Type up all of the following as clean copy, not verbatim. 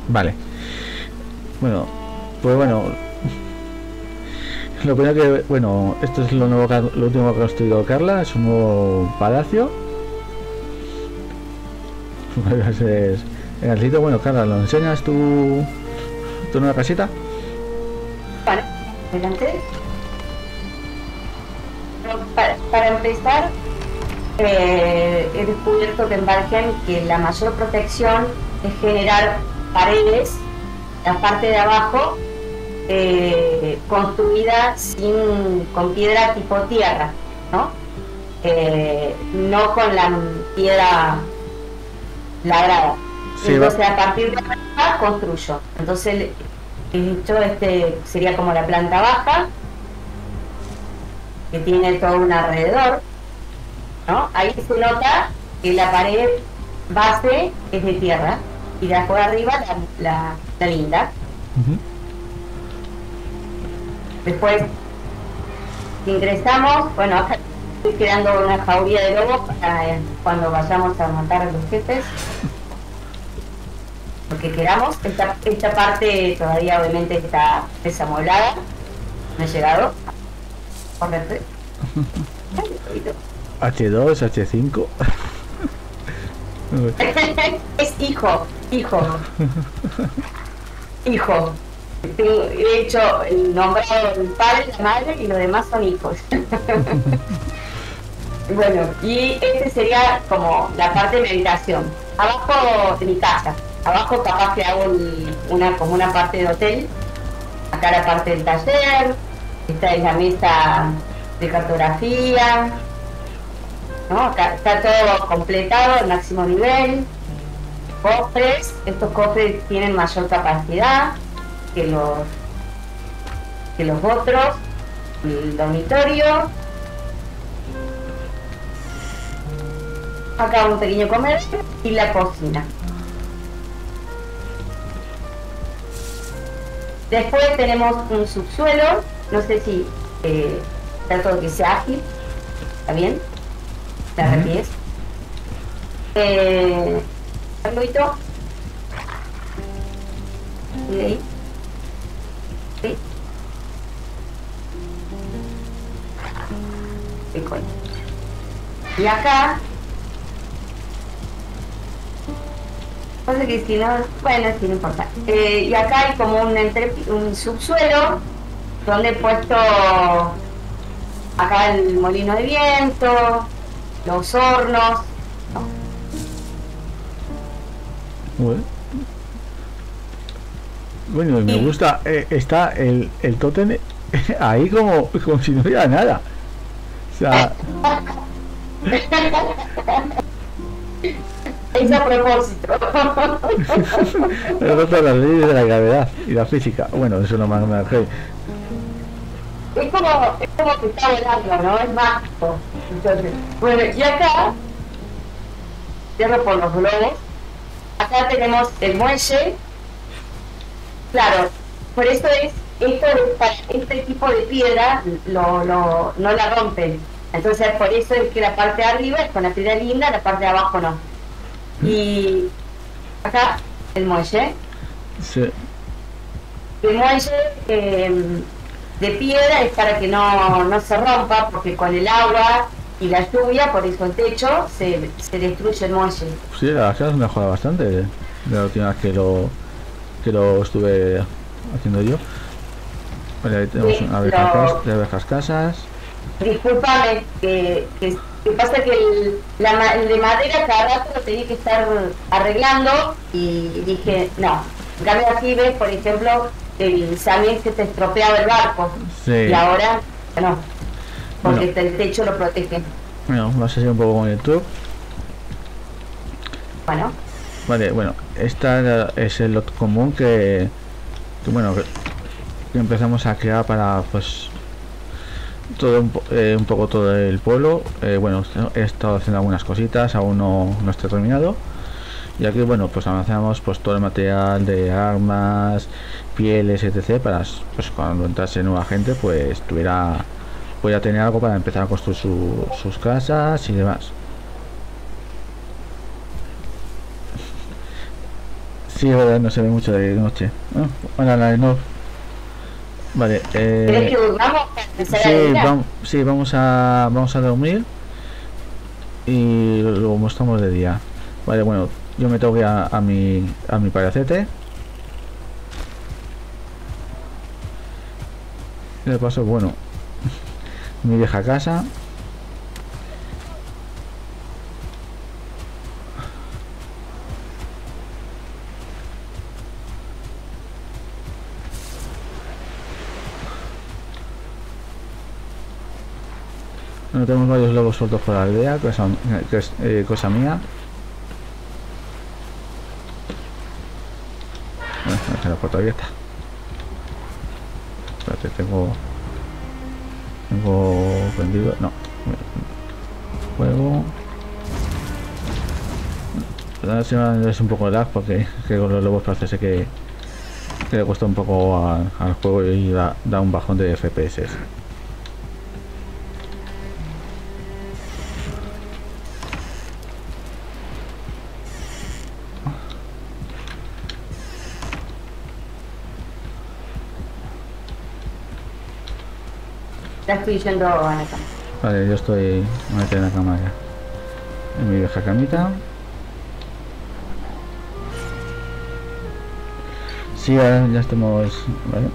Vale. Bueno, pues bueno, lo primero que, bueno, esto es lo nuevo, lo último que ha construido Carla, es un nuevo palacio. Es el sitio, bueno, Carla, ¿lo enseñas tu nueva casita? Vale, adelante. Para empezar, he descubierto que en Valheim que la mayor protección es generar paredes, la parte de abajo, construida con piedra tipo tierra, ¿no? No con la piedra labrada. Sí, va. Entonces, a partir de acá construyo. Entonces, esto sería como la planta baja, que tiene todo un alrededor, ¿no? Ahí se nota que la pared base es de tierra y de abajo arriba la linda. Ujú. Después ingresamos, bueno, acá estoy creando una jauría de lobos para cuando vayamos a matar a los jefes, porque queramos. Esta parte todavía obviamente está desamueblada, no he llegado. Correcto. H2, H5. Es hijo. He hecho el nombrado del padre, la madre y lo demás son hijos. Bueno, y este sería como la parte de meditación. Abajo de mi casa. Abajo capaz que hago como una parte de hotel. Acá la parte del taller. Esta es la mesa de cartografía. ¿No? Acá está todo completado al máximo nivel. Cofres. Estos cofres tienen mayor capacidad que los otros. El dormitorio. Acá un pequeño comercio y la cocina. Después tenemos un subsuelo. No sé si trato de que sea ágil. ¿Está bien? La rapidez. Carlito. ¿Y de ahí? ¿Sí? Bitcoin. Y acá, pasa que si no, bueno, sí, no importa. Y acá hay como un subsuelo donde he puesto acá el molino de viento, los hornos. Bueno, bueno, me Y gusta. Está el tótem ahí como si no hubiera nada. O sea, es a propósito. he roto las leyes de la gravedad y la física. Bueno, eso no me Es como que está volando, ¿no? Es mágico. Entonces, bueno, y acá, cierro por los globos, acá tenemos el muelle. Claro, por eso este tipo de piedra no la rompen. Entonces, por eso es que la parte de arriba es con la piedra linda, la parte de abajo no. Y acá el muelle. sí. El muelle de piedra es para que no se rompa, porque con el agua y la lluvia, por eso el techo, se destruye el muelle. Sí, la verdad es que has mejorado bastante de la última vez que lo estuve haciendo yo. Vale, ahí tenemos Sí, una abejas, de abejas casas. discúlpame, que pasa que el de madera cada rato lo tenía que estar arreglando y dije, no. En cambio aquí ves, por ejemplo, el Samir se te estropeaba el barco y Sí. ahora no, Bueno, porque el techo lo protege. bueno, vamos a seguir un poco con el tour. Bueno, Vale, bueno, esta es el lot común bueno, que empezamos a crear para pues todo un poco todo el pueblo. Bueno, he estado haciendo algunas cositas, aún no está terminado. Y aquí, bueno, pues almacenamos pues todo el material de armas, pieles, etc. Para pues cuando entrase nueva gente, pues pudiera tener algo para empezar a construir sus casas y demás. Sí, es verdad, no se ve mucho de noche. Ah, hola, la de no. Vale, ¿Querés que durmamos para empezar a sí, día? sí, vamos a dormir y lo mostramos de día. Vale, bueno, yo me tengo que ir a mi palacete. De paso, bueno, mi vieja casa. Bueno, tenemos varios lobos sueltos por la aldea, que es cosa mía. Bueno, voy a dejar la puerta abierta. Espérate, tengo prendido. No, juego. Ahora se me es un poco de lag porque que con los lobos parece que le cuesta un poco al juego y da un bajón de FPS. Ya estoy yendo a la cama. Vale, yo estoy me metí en la cama ya. En mi vieja camita. Sí, ahora ya estamos. Vale.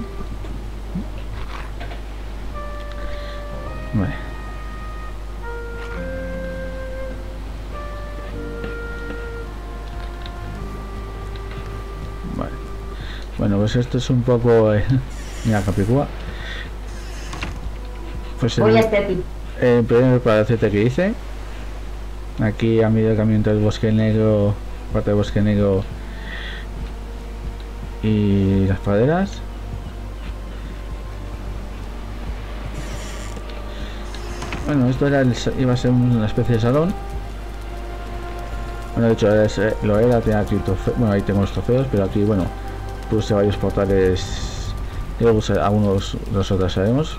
Vale. Vale. Bueno, pues esto es un poco. Mira, Capicúa. Pues Voy a hacer ti. el primer palacete que hice. Aquí a medio camino entre el bosque negro, parte del bosque negro y las praderas. Bueno, esto era iba a ser una especie de salón. Bueno, de hecho lo era, tenía aquí bueno, ahí tengo los trofeos, pero aquí, bueno, puse varios portales. Yo puse algunos, nosotros sabemos.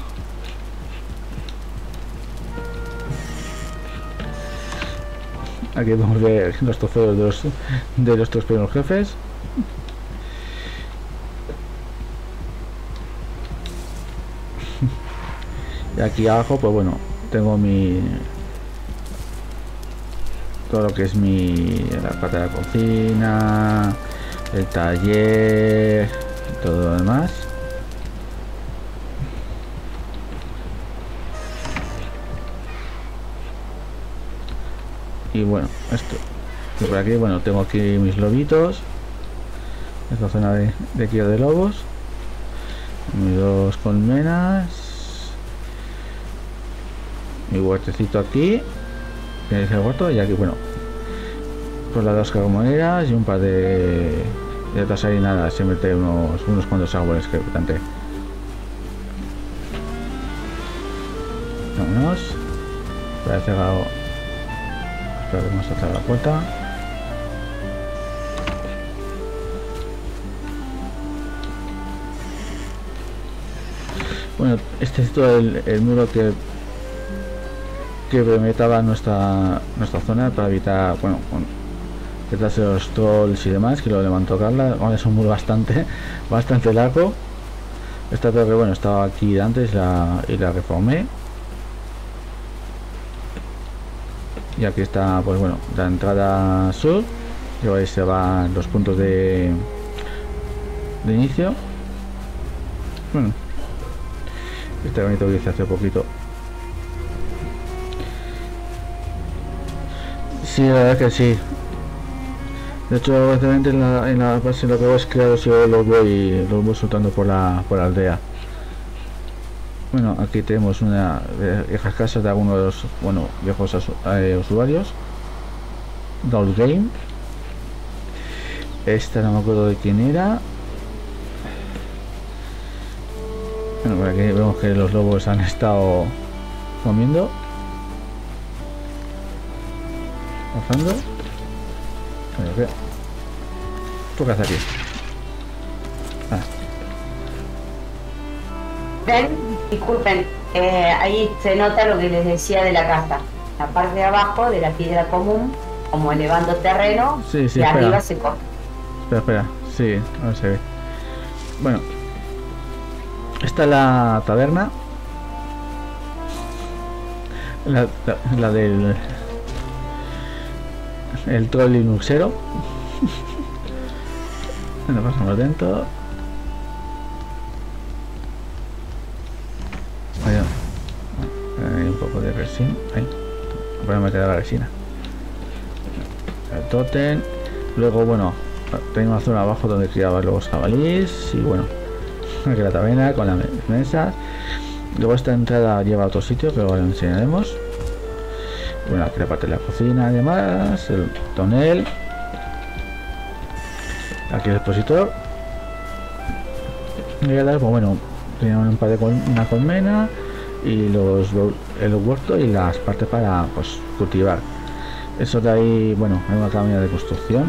Aquí podemos ver los trofeos de los tres primeros jefes. Y aquí abajo, pues bueno, tengo todo lo que es la parte de la cocina, el taller, todo lo demás. Y bueno, esto. Y por aquí, bueno, tengo aquí mis lobitos. Esta zona de cría de lobos. Mis dos colmenas. Mi huertecito aquí. Que es el huerto. Y aquí, bueno, pues las dos carboneras y un par de otras harinadas. Se mete unos cuantos árboles que planté. Vámonos. Para cerrado. Espero que vamos a cerrar la puerta. Bueno, este es todo el muro que perimetraba nuestra zona para evitar, bueno, detrás de los trolls y demás, que lo levantó Carla. Ahora es un muro bastante largo. Esta torre, bueno, estaba aquí antes y la reformé. Y aquí está, pues bueno, la entrada sur, y ahí se van los puntos de inicio. Bueno, este bonito que hice hace poquito. Sí, la verdad que sí. De hecho, básicamente en la base lo que hago es crear, yo los voy soltando por la aldea. Bueno, aquí tenemos una viejas casas de algunos de los, bueno, viejos usuarios. Doll Game. Esta no me acuerdo de quién era. Bueno, por aquí vemos que los lobos han estado comiendo. Cazando. ¿Tú qué haces aquí? Ah. Ven, disculpen, ahí se nota lo que les decía de la casa. La parte de abajo de la piedra común, como elevando terreno, Sí, y espera. arriba se corta. Espera, espera. Sí, ahora se ve. Bueno. Esta es la taberna. La del... El troll linuxero. Bueno, pasamos dentro. Hay un poco de resina. Ahí. Voy a meter la resina. El tótem. Luego, bueno, tengo una zona abajo donde criaba los jabalíes. Y bueno, aquí la taberna con las mesas. Luego esta entrada lleva a otro sitio que ahora enseñaremos. Bueno, aquí la parte de la cocina, además, el tonel. Aquí el expositor. Y pues bueno, tiene un par de una colmena y el huerto y las partes para pues cultivar. Eso de ahí, bueno, hay una cabaña de construcción.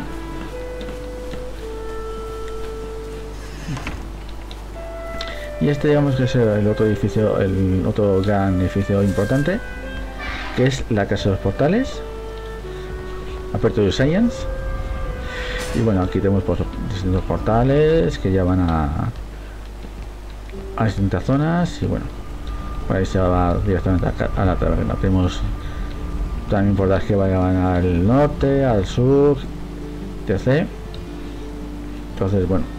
Y este digamos que es el otro edificio, el otro gran edificio importante, que es la casa de los portales, Aperture Science. Y bueno, aquí tenemos pues, distintos portales que llevan a distintas zonas. Y bueno, por ahí se va directamente a la taberna. Tenemos también portales que vayan al norte, al sur, etc. Entonces, bueno.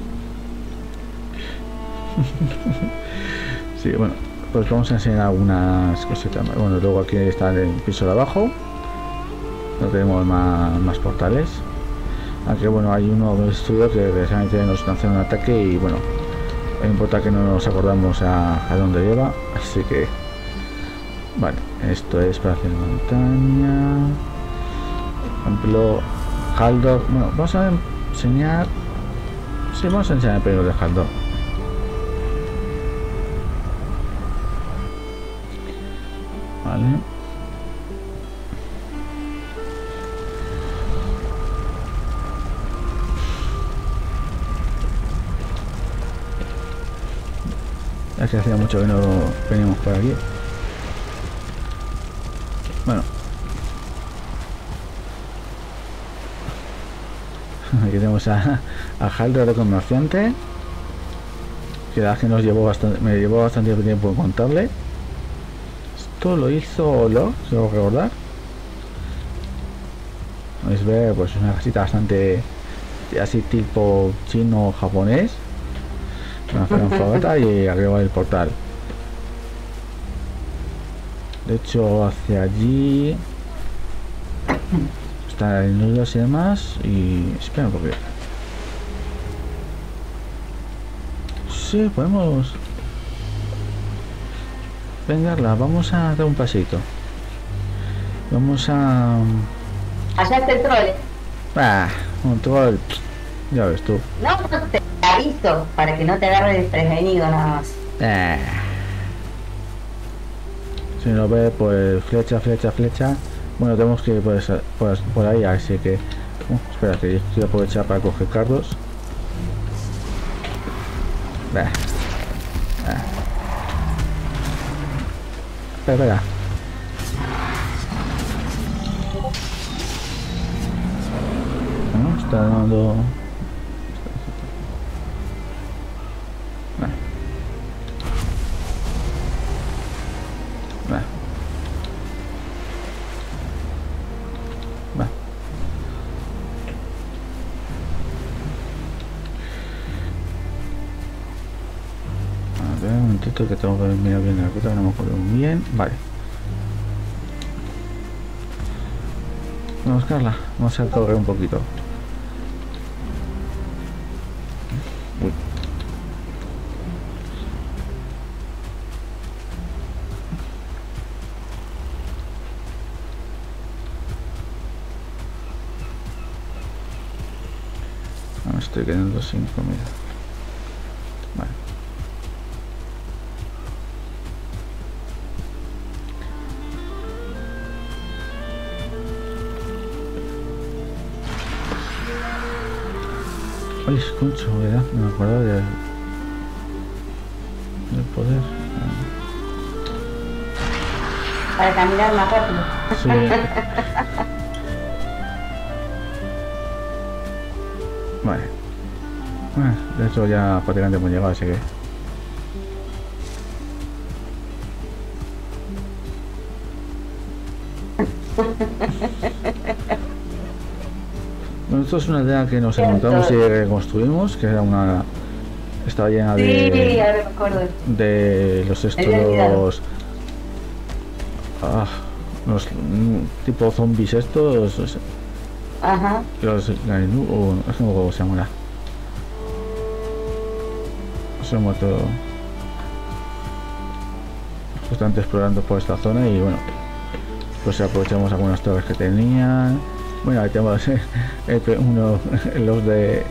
Sí, bueno, pues vamos a enseñar algunas cositas. Bueno, luego aquí está el piso de abajo, no tenemos más portales. Aunque bueno, hay uno de estudio que precisamente nos lanza un ataque y bueno, no importa que no nos acordamos a dónde lleva, así que vale, esto es para hacer montaña. Por ejemplo, Haldor. Bueno, vamos a enseñar. Sí, vamos a enseñar el primero de Haldor. Vale. Es que hacía mucho que no veníamos por aquí. Bueno. Aquí tenemos a Haldor de comerciante. Que la que nos llevó bastante, me llevó bastante tiempo en contarle. Esto lo hizo Lo, si lo recordar. Podéis ver, pues una casita bastante así tipo chino japonés. Una fogata y arriba el portal. De hecho, hacia allí está el nudo y demás. Y espera un poquito. Sí, podemos. Venga, vamos a dar un pasito. Vamos a. Allá está el troll. Un troll. Ya ves tú. No, te aviso para que no te agarre desprevenido nada más. Si no ve, pues flecha. Bueno, tenemos que ir por ahí, así que. Espera, que quiero aprovechar para coger cardos. Espera. Bueno, está dando. Un momentito que tengo que mirar bien la ruta, no me acuerdo muy bien. Vale. Vamos a buscarla. Vamos a correr un poquito. Uy. No, me estoy quedando sin comida. Vale. Ay, escucho, ¿verdad? No me acuerdo del poder. Para caminar más rápido. Sí. Vale. Bueno, de hecho ya prácticamente hemos llegado, así que... Bueno, esto es una aldea que nos encontramos y reconstruimos, que era una... Estaba llena Sí, de... ahora me acuerdo. De los estos... Me había olvidado. Los tipo zombies estos... Ajá. Los... es que no me acuerdo cómo se llama. Se han muerto... Justamente explorando por esta zona y bueno... Pues aprovechamos algunas torres que tenían. Bueno, ahí tenemos los de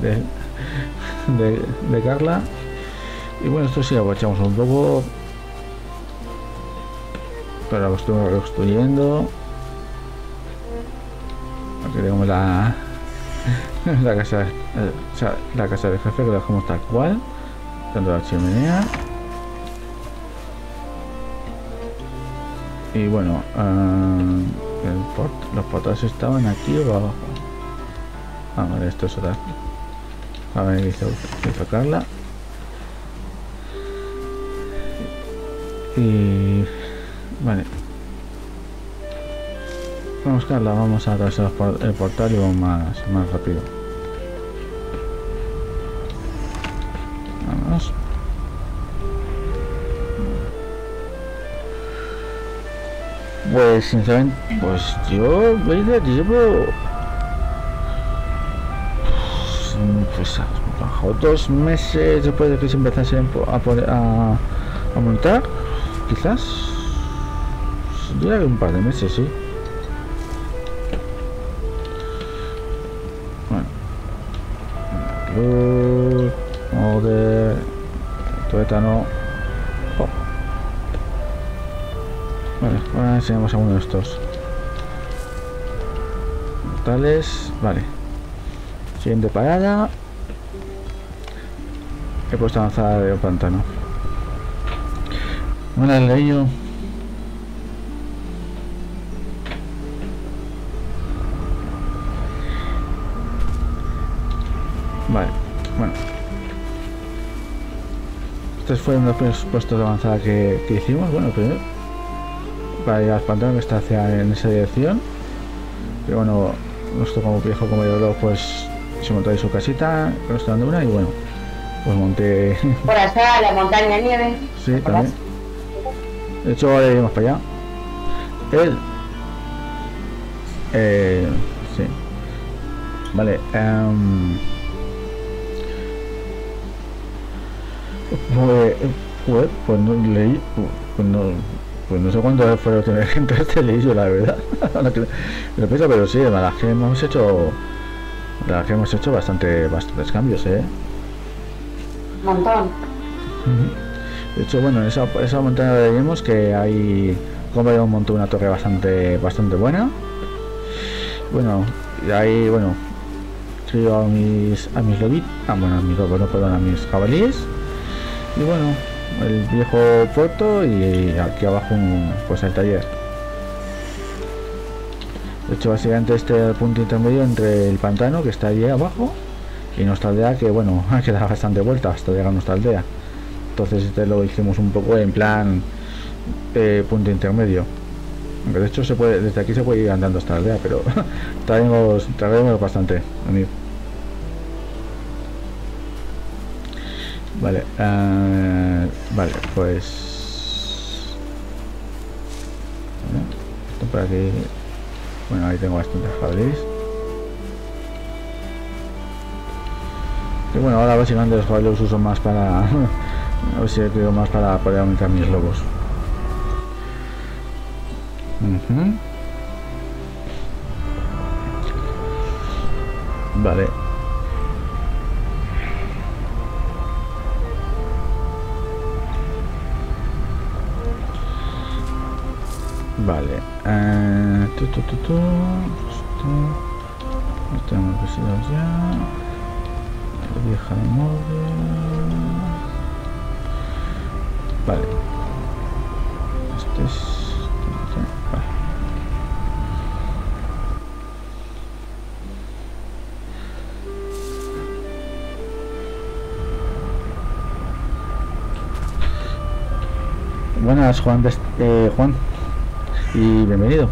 Carla. Y bueno, esto sí aprovechamos un poco. Pero lo estuvimos reconstruyendo. Aquí tenemos la casa, la casa del jefe, que la dejamos tal cual. Tanto la chimenea. Y bueno, los portales estaban aquí o abajo. Vale, esto es otra. A ver, hizo Carla. Y vale. Vamos, Carla, vamos a atravesar el portal y vamos más rápido. Vamos. Pues sinceramente, pues yo llevo pues bajo 2 meses después de que se empezase a montar, quizás diría que un par de meses, sí. Bueno, joder, tuétano. Vale, ahora enseñamos a uno de estos portales. Vale, siguiente parada. He puesto avanzada de pantano. Bueno, el leído. Vale, bueno, estos fueron los primeros puestos de avanzada que hicimos. Bueno, primero para ir al pantano, que está hacia en esa dirección. Pero bueno, nuestro como viejo como yo pues se montó ahí su casita con nuestra anduna y bueno, pues monté por allá la montaña de nieve. sí, también. De hecho ahora iremos para allá. Sí, vale. Pues no leí, pues no sé cuánto fue lo que entraste leí yo, la verdad. Lo pienso, pero sí, la verdad es que hemos hecho bastantes cambios, Un montón. De hecho, bueno, en esa montaña vemos que hay como un montón, una torre bastante buena. Bueno, y ahí, bueno, trío a mis lobitos, a mis jabalíes. Y bueno, el viejo puerto y aquí abajo pues el taller. De hecho, básicamente este es el punto intermedio entre el pantano que está allí abajo y nuestra aldea, que bueno, hay que dar bastante vuelta hasta llegar a nuestra aldea. Entonces este lo hicimos un poco en plan punto intermedio. Aunque de hecho desde aquí se puede ir andando hasta la aldea, pero traemos bastante, amigo. Vale, vale, pues esto por aquí. Bueno, ahí tengo bastantes jabalíes. Y bueno, ahora básicamente los jabalíes los uso más para a ver si creo más para poder aumentar mis lobos. Vale. Vale, estamos vestidos ya. La vieja de móvil. Vale. Este es. Vale. Buenas, Juan, Juan, y bienvenido.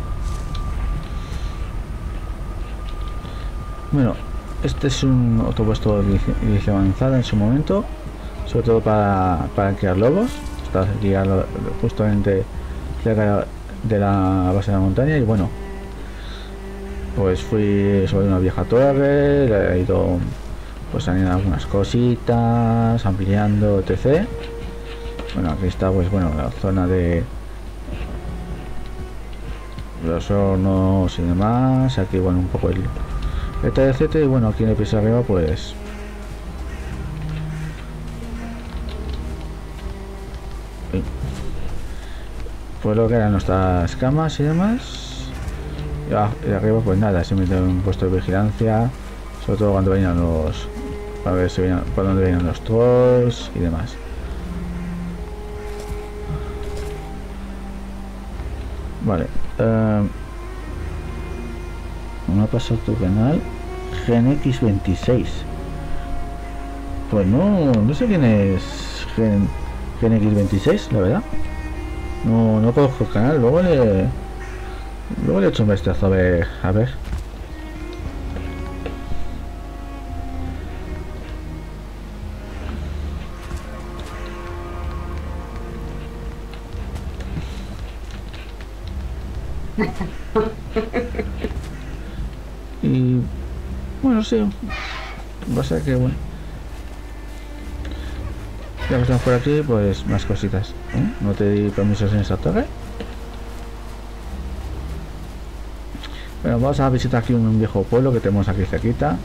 Bueno, este es un autopuesto de edición avanzada en su momento, sobre todo para crear lobos. Está aquí justamente cerca de la base de la montaña y bueno, pues fui sobre una vieja torre, le he ido pues añadiendo algunas cositas, ampliando, etc. Bueno, aquí está pues bueno la zona de los hornos y demás. Aquí bueno un poco el etc. Y bueno, aquí en el piso arriba pues lo que eran nuestras camas y demás. Y arriba pues nada, simplemente un puesto de vigilancia, sobre todo cuando venían los, para ver si venían, por dónde venían los trolls y demás. Vale, me ha pasado tu canal GenX26. Pues no sé quién es GenX26, la verdad. No conozco el canal, luego le he hecho un vistazo a ver. Y bueno, sí, va a ser que bueno. Ya que estamos por aquí, pues más cositas. No te di permisos en esta torre. Bueno, vamos a visitar aquí un viejo pueblo que tenemos aquí cerquita.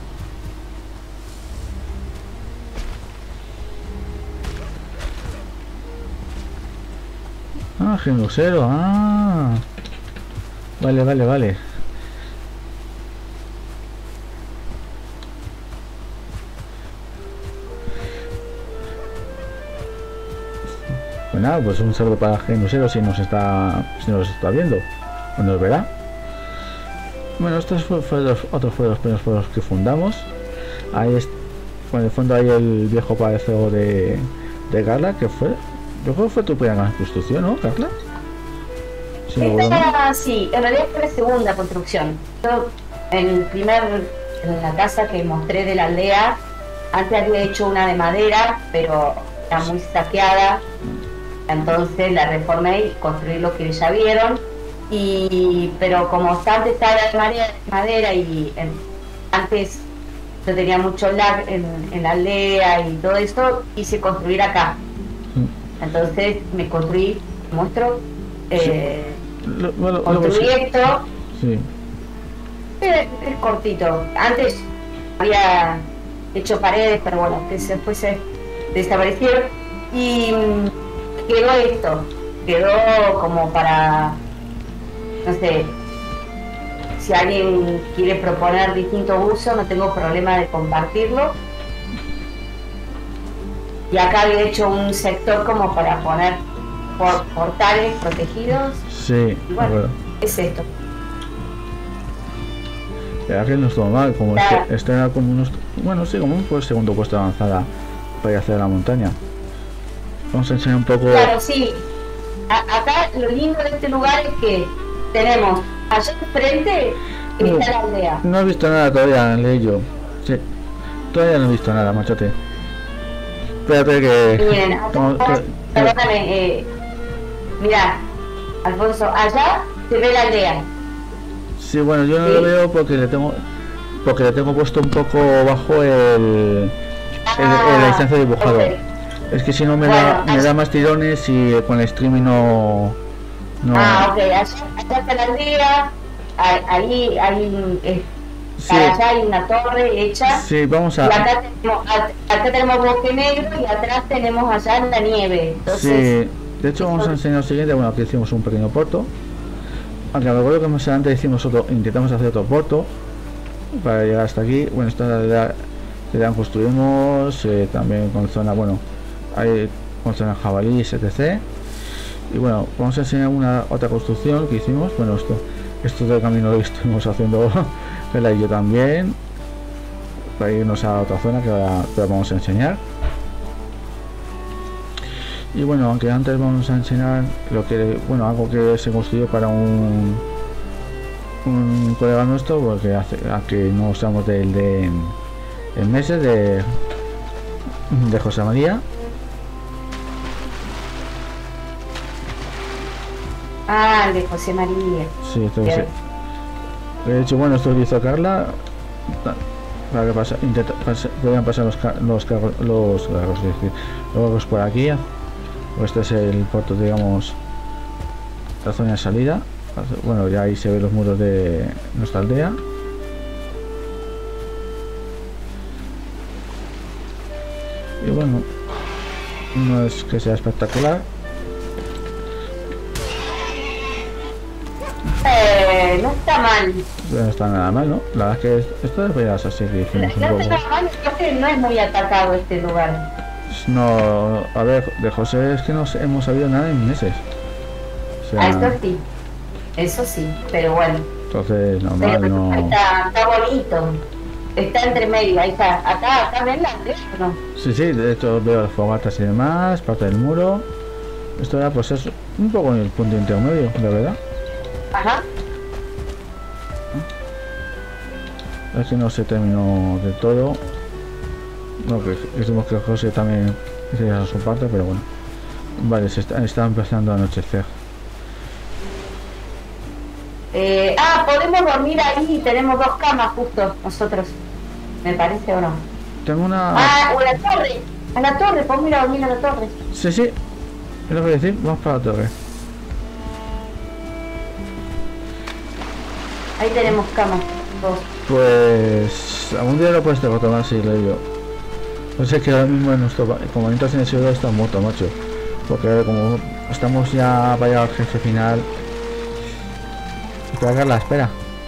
Ah, Genusero, vale. Pues nada, pues un saludo para Genusero si nos está viendo o nos verá. Bueno, estos fueron otros primeros pueblos que fundamos. Ahí es, en el fondo hay el viejo palacio de Carla, que fue, yo creo que fue tu primera construcción, ¿no, Carla? Sí, en realidad fue la segunda construcción. Yo en la casa que mostré de la aldea, antes había hecho una de madera, pero era muy saqueada. Entonces la reformé y construí lo que ya vieron. Pero como antes estaba de madera y antes yo tenía mucho lag en la aldea y todo esto, quise construir acá. Entonces me construí, muestro, construí esto. Sí. Es cortito. Antes había hecho paredes, pero bueno, que después se desaparecieron y quedó esto. Quedó como para, no sé, si alguien quiere proponer distinto uso, no tengo problema de compartirlo. Y acá había hecho un sector como para poner portales protegidos. Sí, y bueno, es esto. Ya que no estuvo mal, como este era como unos, bueno, sí, como un segundo puesto de avanzada para ir hacia la montaña. Vamos a enseñar un poco. Claro, sí. Acá lo lindo de este lugar es que tenemos allá enfrente está la aldea. No he visto nada todavía, Leyo. Sí, todavía no he visto nada, machote. Espérate que... Miren, perdóname, mira, Alfonso, allá se ve la aldea. Sí, bueno, yo no lo veo porque le tengo puesto un poco bajo la distancia de dibujado. Okay. Es que si no me da más tirones y con el streaming no. Ok, allá está la aldea, ahí hay sí. Allá hay una torre hecha. Sí, vamos a. Y acá tenemos bosque negro y atrás tenemos allá la nieve. Entonces, sí, de hecho vamos a enseñar lo siguiente. Bueno, aquí hicimos un pequeño puerto. Aunque me acuerdo que más adelante intentamos hacer otro puerto para llegar hasta aquí. Bueno, esta la construimos también con zona, bueno, hay con zona jabalíes, etc. Y bueno, vamos a enseñar otra construcción que hicimos. Bueno, esto del camino lo estuvimos haciendo Vela y yo también, para irnos a otra zona que ahora vamos a enseñar. Y bueno, aunque antes vamos a enseñar lo que, bueno, algo que se construyó para un colega nuestro, porque hace a que no usamos del de en meses de José María. Ah, el de José María. Sí, entonces, de hecho, bueno, esto lo hizo Carla para que puedan pasar los carros, es decir, los carros por aquí. Pues este es el puerto, digamos, la zona de salida. Bueno, ya ahí se ven los muros de nuestra aldea. Y bueno, no es que sea espectacular. No está mal. No está nada mal, ¿no? La verdad es que esto debería ser así que hicimos un No poco. está mal, creo que no es muy atacado este lugar. No, a ver, de José es que no hemos sabido nada en meses. O sea, Eso sí, pero bueno. entonces normal, Pero no. está bonito. Está entre medio, ahí está. Acá ven las de ¿no? Sí, sí, de hecho veo las fogatas y demás, parte del muro. Esto era pues es un poco en el punto intermedio, la verdad. Ajá. Es que no se terminó del todo. No, que decimos que José también hiciera su parte, pero bueno. Vale, está empezando a anochecer. Podemos dormir ahí y tenemos 2 camas justo nosotros. ¿Me parece o no? Tengo una... O en la torre. En la torre, podemos ir a dormir a la torre. Sí, sí. Es lo que voy a decir, vamos para la torre. Ahí tenemos camas. 2. Pues... algún día lo puedes tomar si le digo. No sé, que ahora mismo en nuestro... como entras en el servidor está muerto, macho. Porque como estamos ya para llegar al jefe final... Espera, Carla, espera.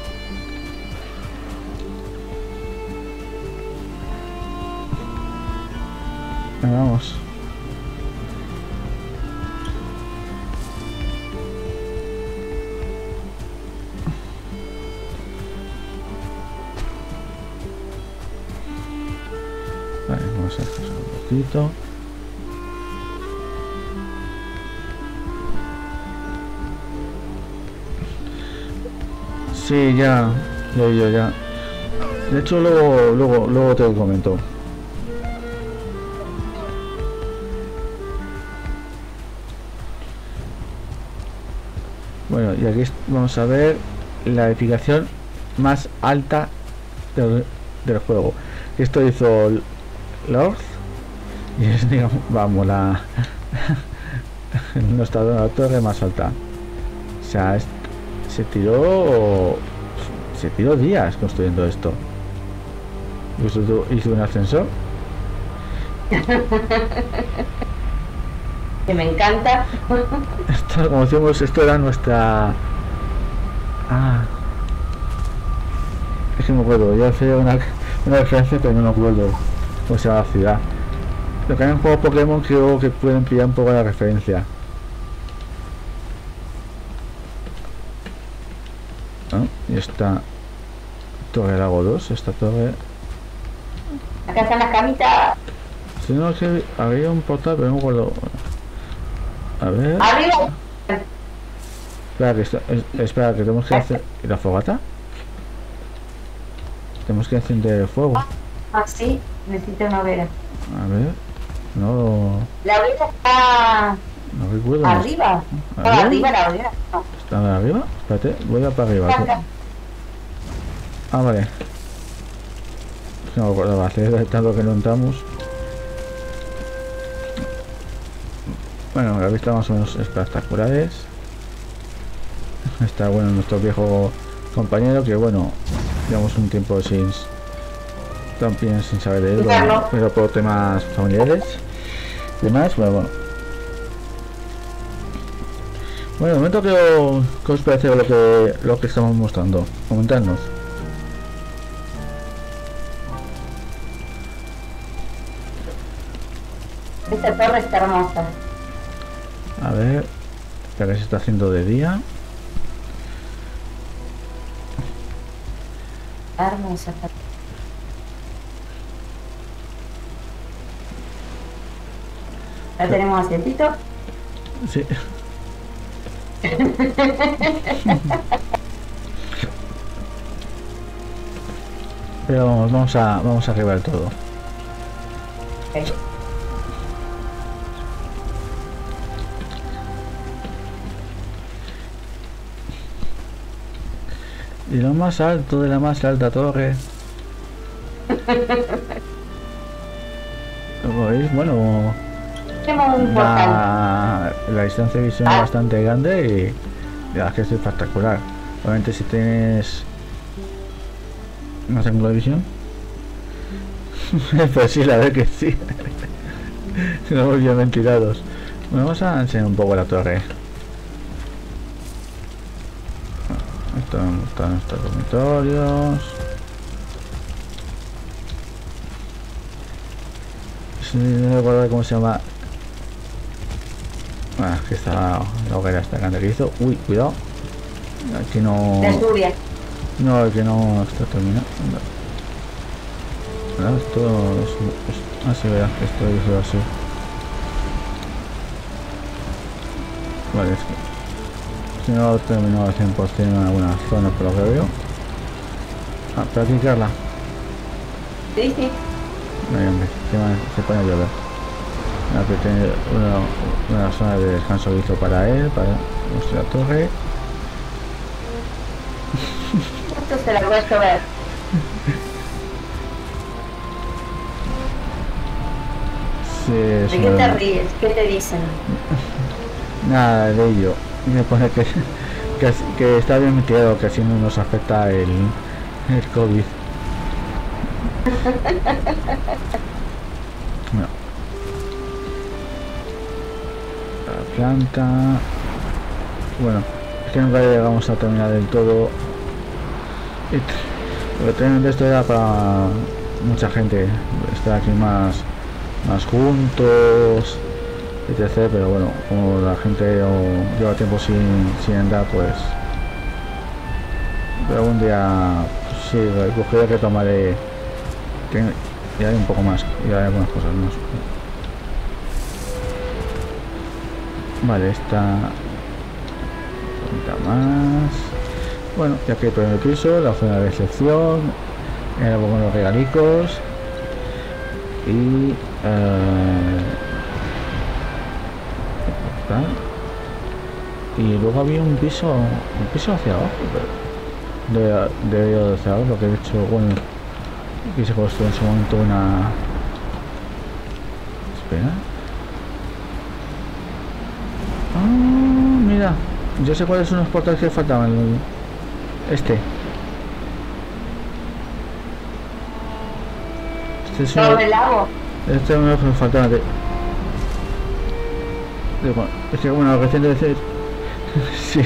Venga, vamos. Vale, vamos a hacer un poquito. Sí, ya yo ya. De hecho, luego te lo comento. Bueno, y aquí vamos a ver la edificación más alta del juego. Esto hizo Lord y es, digamos, vamos, nuestra torre más alta. O sea, se tiró días construyendo esto. Hizo un ascensor. Que me encanta. Esto, como decimos, esto era nuestra... es que no me acuerdo, yo hacía una referencia pero no me acuerdo cómo se llama la ciudad. Lo que hay en juego Pokémon creo que pueden pillar un poco la referencia. Y esta torre Lago 2, esta torre... Acá están las camitas. Si no, es que había un portal, pero no me acuerdo. A ver... Arriba. Espera, que tenemos que hacer... ¿Y la fogata? Tenemos que encender el fuego. Sí, necesito una hoguera. A ver... No... La hoguera está... No recuerdo. ¿Arriba? Arriba la hoguera. No. ¿Está arriba? Espérate, voy a para arriba. Acá. Vale. No me acordaba, hace tanto que no entramos. Bueno, la vista más o menos espectaculares. Está bueno nuestro viejo compañero, que bueno, llevamos un tiempo también sin saber de él, pero por temas familiares y demás, bueno. Bueno, de momento que os parece lo que estamos mostrando. Comentadnos. Esta torre está hermosa. A ver, espera que se está haciendo de día. Hermosa. Ya tenemos asientito. Sí. Pero vamos a arreglar todo. Okay. Y lo más alto de la más alta torre. ¿Lo veis? Bueno, Tenemos un portal. la distancia de visión es bastante grande y la verdad es que es espectacular. Obviamente si tienes más ángulo de visión, pues sí, la verdad que sí. Somos bien ventilados. Bueno, vamos a enseñar un poco la torre. Están nuestros dormitorios. No recuerdo cómo se llama. Bueno, aquí está la hoguera esta grande que hizo. Uy, cuidado. Aquí no. De Asturias. No, aquí no está terminado. ¿Verdad? Esto es así, verás que esto es así. Vale, es que si no he terminado al 100% en algunas zonas por lo que veo. Ah, pero aquí Carla. Sí, sí. No, hombre, se pone a llover. Tiene una zona de descanso que hizo para él, para nuestra torre. Esto se la voy a llover. Sí, ¿De qué te ríes? ¿Qué te dicen? Nada de ello. Me pone que está bien metido, que así no nos afecta el COVID. No. La planta. Bueno, es que nunca llegamos a terminar del todo. Lo que tenemos esto era para mucha gente estar aquí más juntos, etc. Pero bueno, como la gente lleva tiempo sin andar, pues pero algún día pues, sí, cogeré que tomaré y hay un poco más y hay algunas cosas más. Vale, esta más. Bueno, ya que hay primer piso, la zona de recepción, era con los regalicos y y luego había un piso hacia abajo, de hacia abajo, lo que he hecho, bueno, aquí se construyó en su momento una. Espera. Ah, mira, yo sé cuáles son los portales que faltaban. Este es ¿Todo el lago? Este me faltaba es que bueno, recién de decir. Sí.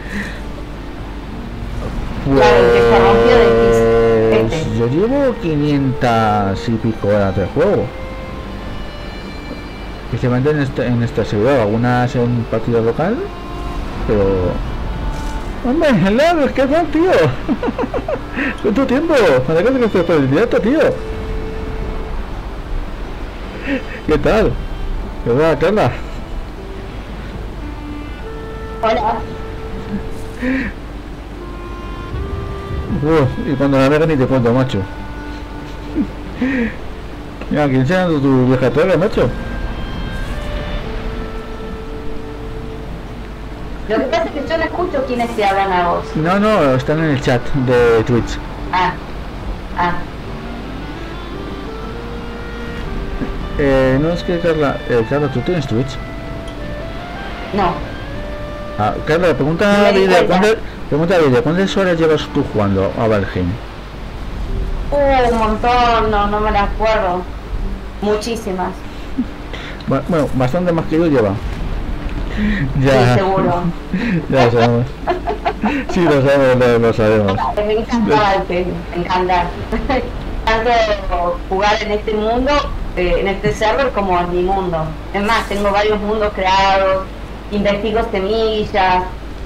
Pues Claro, el que se rompió del piso. yo llevo 500 y pico horas de juego. Principalmente en este servidor, algunas en partida local, pero. Hombre, helado, ¿qué tal, tío? ¿Cuánto tiempo? Me alegro que estés por el directo, tío. ¿Qué tal? ¿Qué tal, Carla? Hola. Y cuando la vega ni te cuento, macho. Mira, aquí enseñando tu vieja torre, macho. Lo que pasa es que yo no escucho quiénes te hablan a vos. No, están en el chat de Twitch. Ah. No es que Carla, ¿tú tienes Twitch? No. Ah, Carla, pregunta a Lidia, ¿cuántas horas llevas tú jugando a Valheim? Un montón, no me las acuerdo. Muchísimas. Bueno, bastante más que yo lleva. Ya. Sí, seguro. Ya lo sabemos. Sí, lo sabemos. Me encanta Valheim, me encanta. Tanto jugar en este mundo, en este server, como en mi mundo. Es más, tengo varios mundos creados, investigo semillas,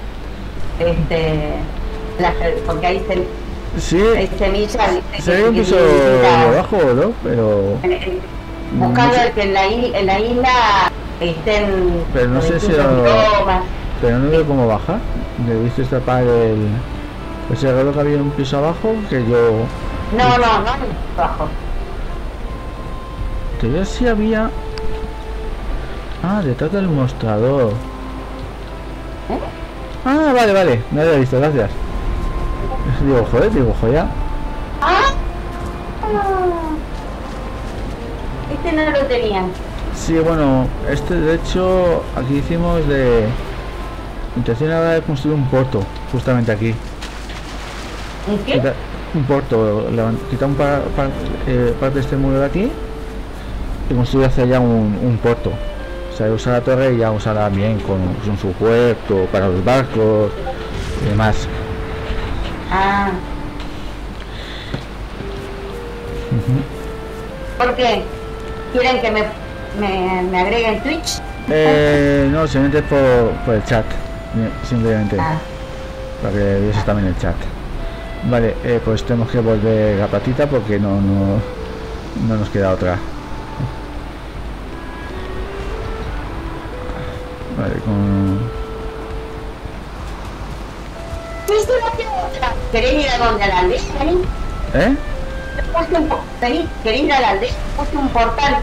porque hay semillas. Se ve un piso de abajo, ¿no? Pero. Buscando que en la isla estén Pero no los sé si distintos idiomas. pero no veo cómo bajar. Debiste destapar el... Pues recuerdo que había un piso abajo que yo... No, no, no hay bajo. Te veo si había... Ah, detrás del mostrador. ¿Eh? Ah, vale, vale. No había visto, gracias. Digo, joder. ¡Ah! Este no lo tenían. Sí, bueno, este de hecho aquí hicimos de... Intención ahora de construir un puerto, justamente aquí. ¿En qué? Un puerto, quitar parte de este muro de aquí y construir hacia allá un puerto. O sea, usar la torre y ya usarla bien con su puerto para los barcos y demás. Ah. ¿Por qué? ¿Quieren que me agreguen Twitch? No, simplemente por el chat. Simplemente Ah. para que vieses también el chat. Vale, pues tenemos que volver la patita porque no nos queda otra. Vale, ¿Querés ir a donde a la aldea? Vení. ¿Eh? Vení, ¿querés ir a la aldea? Puse un portal.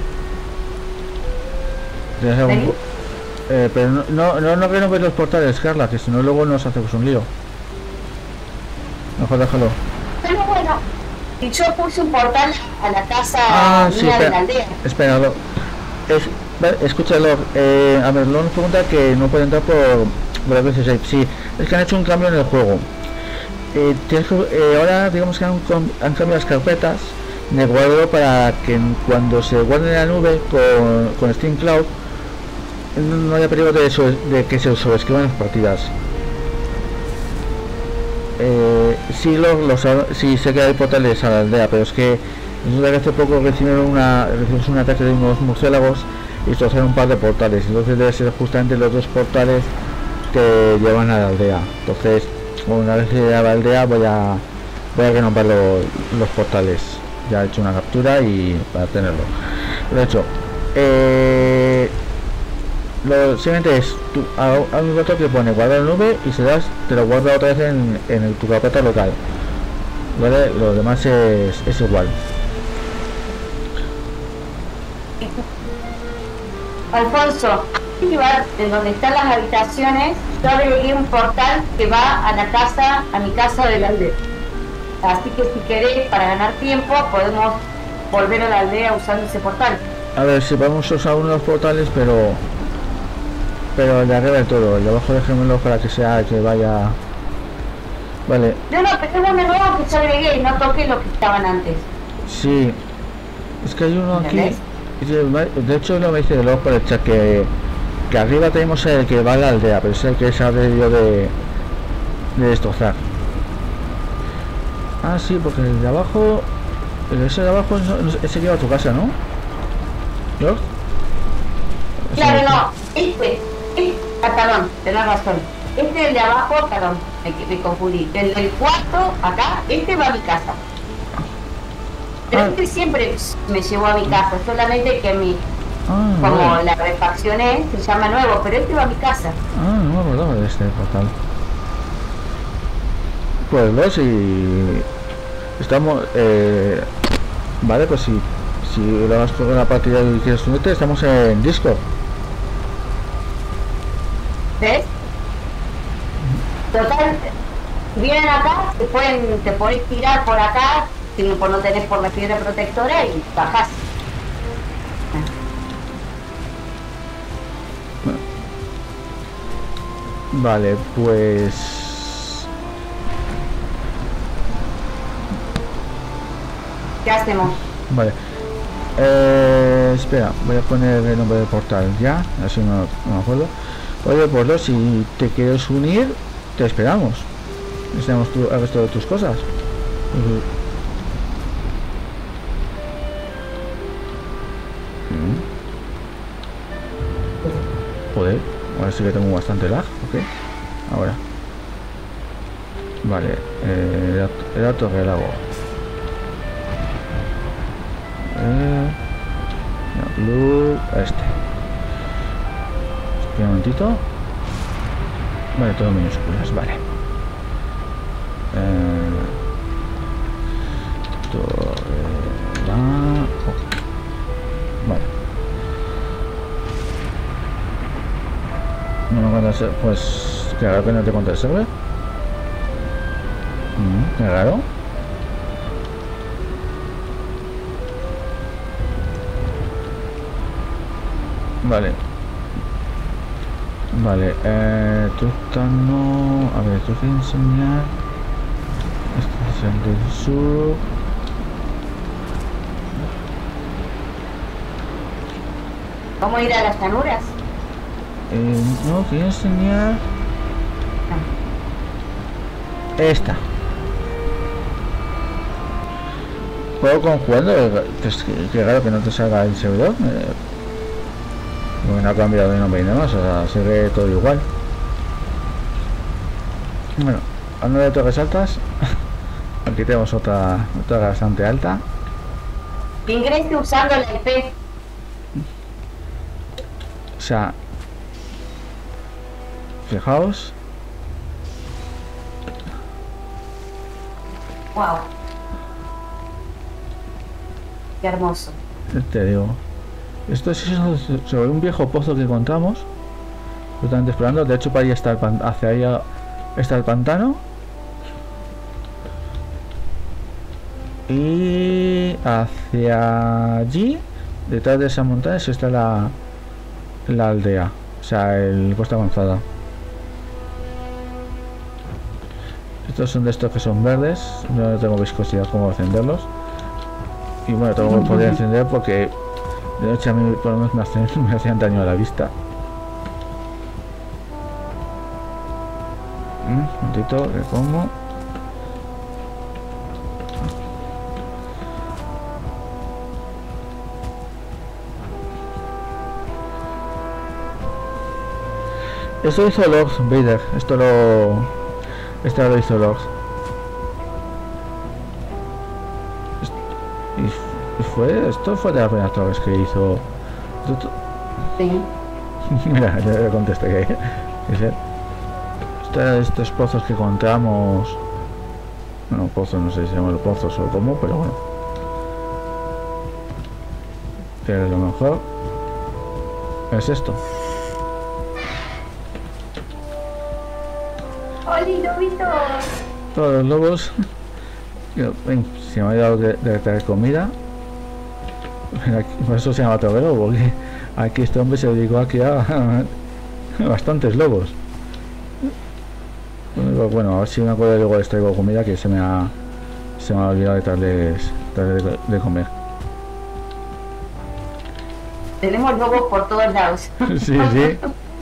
Vení. Pero no que no ves los portales, Carla, que si no luego nos hacemos un lío. Mejor déjalo. Pero bueno, y yo puse un portal a la casa Sí, mía de la aldea. espéralo. Escúchalo. A ver, luego nos pregunta que no puede entrar por las veces. Sí, es que han hecho un cambio en el juego. Ahora digamos que han cambiado las carpetas de guardado para que cuando se guarde en la nube con Steam Cloud no haya peligro de que se sobreescriban las partidas. Sí sé que hay portales a la aldea, pero es que resulta que hace poco recibimos un ataque de unos murciélagos y destrozaron un par de portales. Entonces debe ser justamente los dos portales que llevan a la aldea. Entonces, una vez que llegue a la aldea voy a renovar los portales. Ya he hecho una captura y para tenerlo. Lo he hecho. Lo siguiente es hay un botón que pone guardar en nube y si das te lo guarda otra vez en tu carpeta local, ¿vale? Lo demás es igual. Alfonso, en donde están las habitaciones, yo agregué un portal que va a mi casa de la aldea. Así que si querés, para ganar tiempo, podemos volver a la aldea usando ese portal. A ver si podemos usar uno de los portales, pero el de arriba del todo, el de abajo dejémoslo para que vaya. Vale. No, pero es uno nuevo que yo agregué y no toqué lo que estaban antes. Sí, es que hay uno aquí. De hecho lo me dice de luego por el chat que arriba tenemos el que va a la aldea, pero es el que se ha debido de destrozar. Ah, sí, porque el de abajo, ese de abajo ese lleva a tu casa, ¿no? ¿Yo? Claro, no, perdón, tenés razón. Este el de abajo, perdón, me confundí. El del cuarto, acá, este va a mi casa. Pero este siempre me llevó a mi casa, solamente que como vale. La refaccioné, se llama nuevo, pero este va a mi casa. No me acordaba de este portal. Pues no, si estamos, vale, pues si lo vas con la partida y quieres unirte, estamos en Discord. ¿Ves? Total, vienen acá, te podés tirar por acá, si no tenés por la piedra protectora y bajás. Vale, pues... ¿Qué hacemos? Vale. Espera, voy a poner el nombre del portal ya, así no me acuerdo. Oye, por dos, si te quieres unir, te esperamos. Necesitamos el resto de tus cosas. Joder, ahora sí que tengo bastante lag, ¿ok? Ahora. Vale, era Torre Lago. Blue, este. momentito. Vale, todo minúsculas, vale. Vale. No me encuentras, pues qué raro que no te encuentres el server. Qué raro. Vale. Vale, tú estás no... A ver, tú quieres enseñar... Este es el del sur... ¿Cómo ir a las llanuras? No, quiero enseñar... Esta. Puedo conjugando, que raro que no te salga el servidor. Porque no ha cambiado de nombre y nada más, o sea, sigue todo igual. Bueno, hablando de torres altas, aquí tenemos otra bastante alta. Ingrese usando la IP. O sea, fijaos. Wow. Qué hermoso. Te digo. Esto es sobre un viejo pozo que encontramos. Justamente explorando. De hecho, para allá está hacia allá está el pantano. Y hacia allí, detrás de esas montañas, está la aldea. O sea, el Costa Avanzada. Estos son de estos que son verdes. No tengo viscosidad cómo encenderlos. Y bueno, tengo que poder encender porque de noche a mí por lo menos me hacían daño a la vista. Un momentito, le pongo. Esto hizo Lord Vader. Esto lo hizo Lord. Esto fue de las primeras torres que hizo. Sí. Mira, ya le contesté que esto era de estos pozos que encontramos. Bueno, pozos, no sé si se llaman pozos o cómo, pero bueno. Pero lo mejor es esto. ¡Hola, lobitos! Todos los lobos. Se me ha dado de traer comida. Por eso se llama Tobero, porque aquí este hombre se dedicó a criar bastantes lobos. Bueno, a ver si me acuerdo, luego les traigo comida, que se me ha olvidado de darles de comer. Tenemos lobos por todos lados. Sí, sí.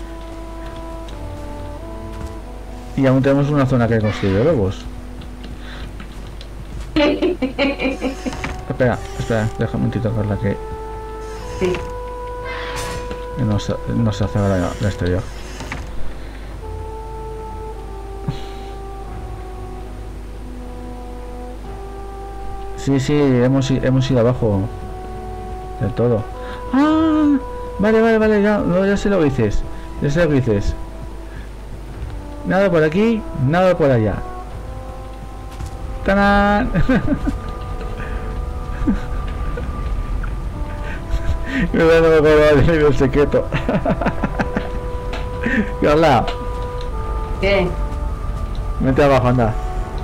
Y aún tenemos una zona que construir lobos. Espera, déjame un momentito, Carla, que Sí. no se hace ahora la exterior. Sí, hemos ido abajo del todo. Ah, vale, ya sé lo que dices. Ya sé lo que dices. Nada por aquí, nada por allá. ¡Tarán! No me acuerdo del nivel secreto. Carla, ¿Qué? vete abajo, anda.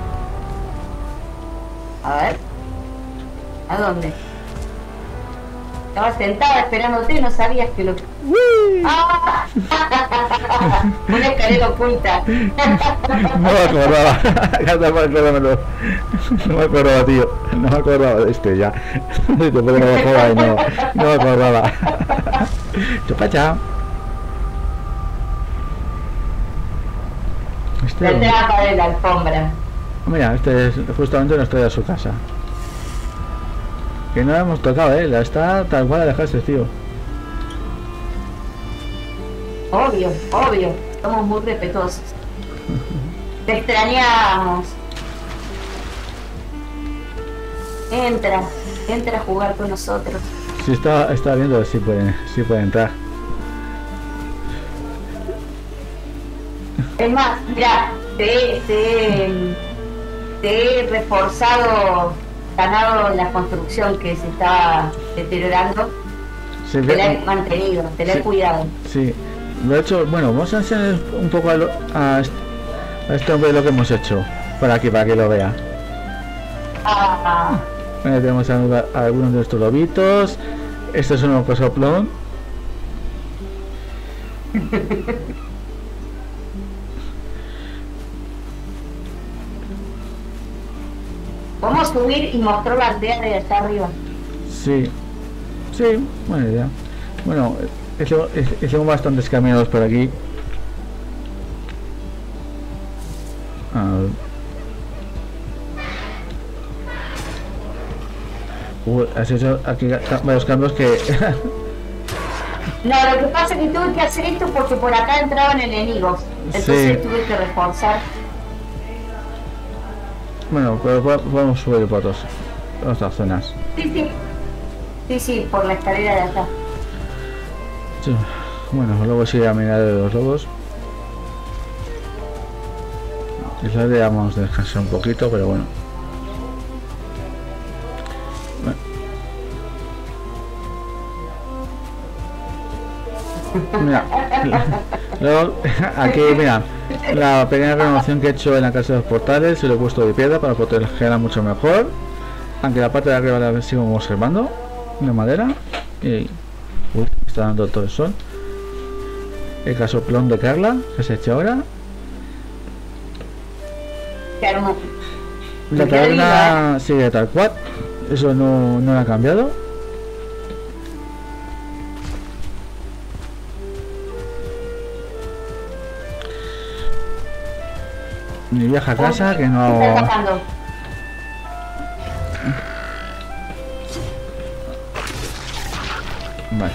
A ver. ¿A dónde? Estaba sentada esperándote y no sabías que lo... ¡Ah! Una escalera oculta. No me acordaba. Acuérdamelo. No me acordaba, tío. No me acordaba de este ya. Te pongo una joda y no me acordaba. Chupacha. La trampa de la alfombra. Mira, este es justamente nos trae a su casa. Que no la hemos tocado, está tal cual la dejaste, tío. Obvio. Somos muy respetuosos. Te extrañamos. Entra a jugar con nosotros. Sí, está viendo si puede entrar. Es más, mira, te he reforzado, ganado la construcción que se está deteriorando. Sí, Te la he mantenido, te la he cuidado. Sí, de hecho, bueno, vamos a enseñar un poco a este hombre lo que hemos hecho por aquí para que lo vea. Ah, Bueno, tenemos a algunos de estos lobitos. Este es un soplón. vamos a subir y mostrar la aldea de allá arriba. Sí, sí, buena idea. Bueno, hicimos bastantes caminos por aquí. Has hecho aquí varios cambios que... No, lo que pasa es que tuve que hacer esto porque por acá entraban enemigos. Entonces Sí. tuve que reforzar. Bueno, pero podemos subir por otras zonas. Sí, sí. Sí, sí, por la escalera de allá. Sí. Bueno, luego sí a mirar de los lobos. Quizás debamos descansar un poquito, pero bueno. Mira, luego aquí mira la pequeña renovación que he hecho en la casa de los portales, se lo he puesto de piedra para protegerla mucho mejor, aunque la parte de arriba la sigo observando de madera y uy, está dando todo el sol. El casoplón de Carla que se ha hecho ahora, Qué hermoso. la Qué taberna sigue tal cual, eso no lo ha cambiado. Mi vieja casa que ¿Qué no... está pasando? Vale.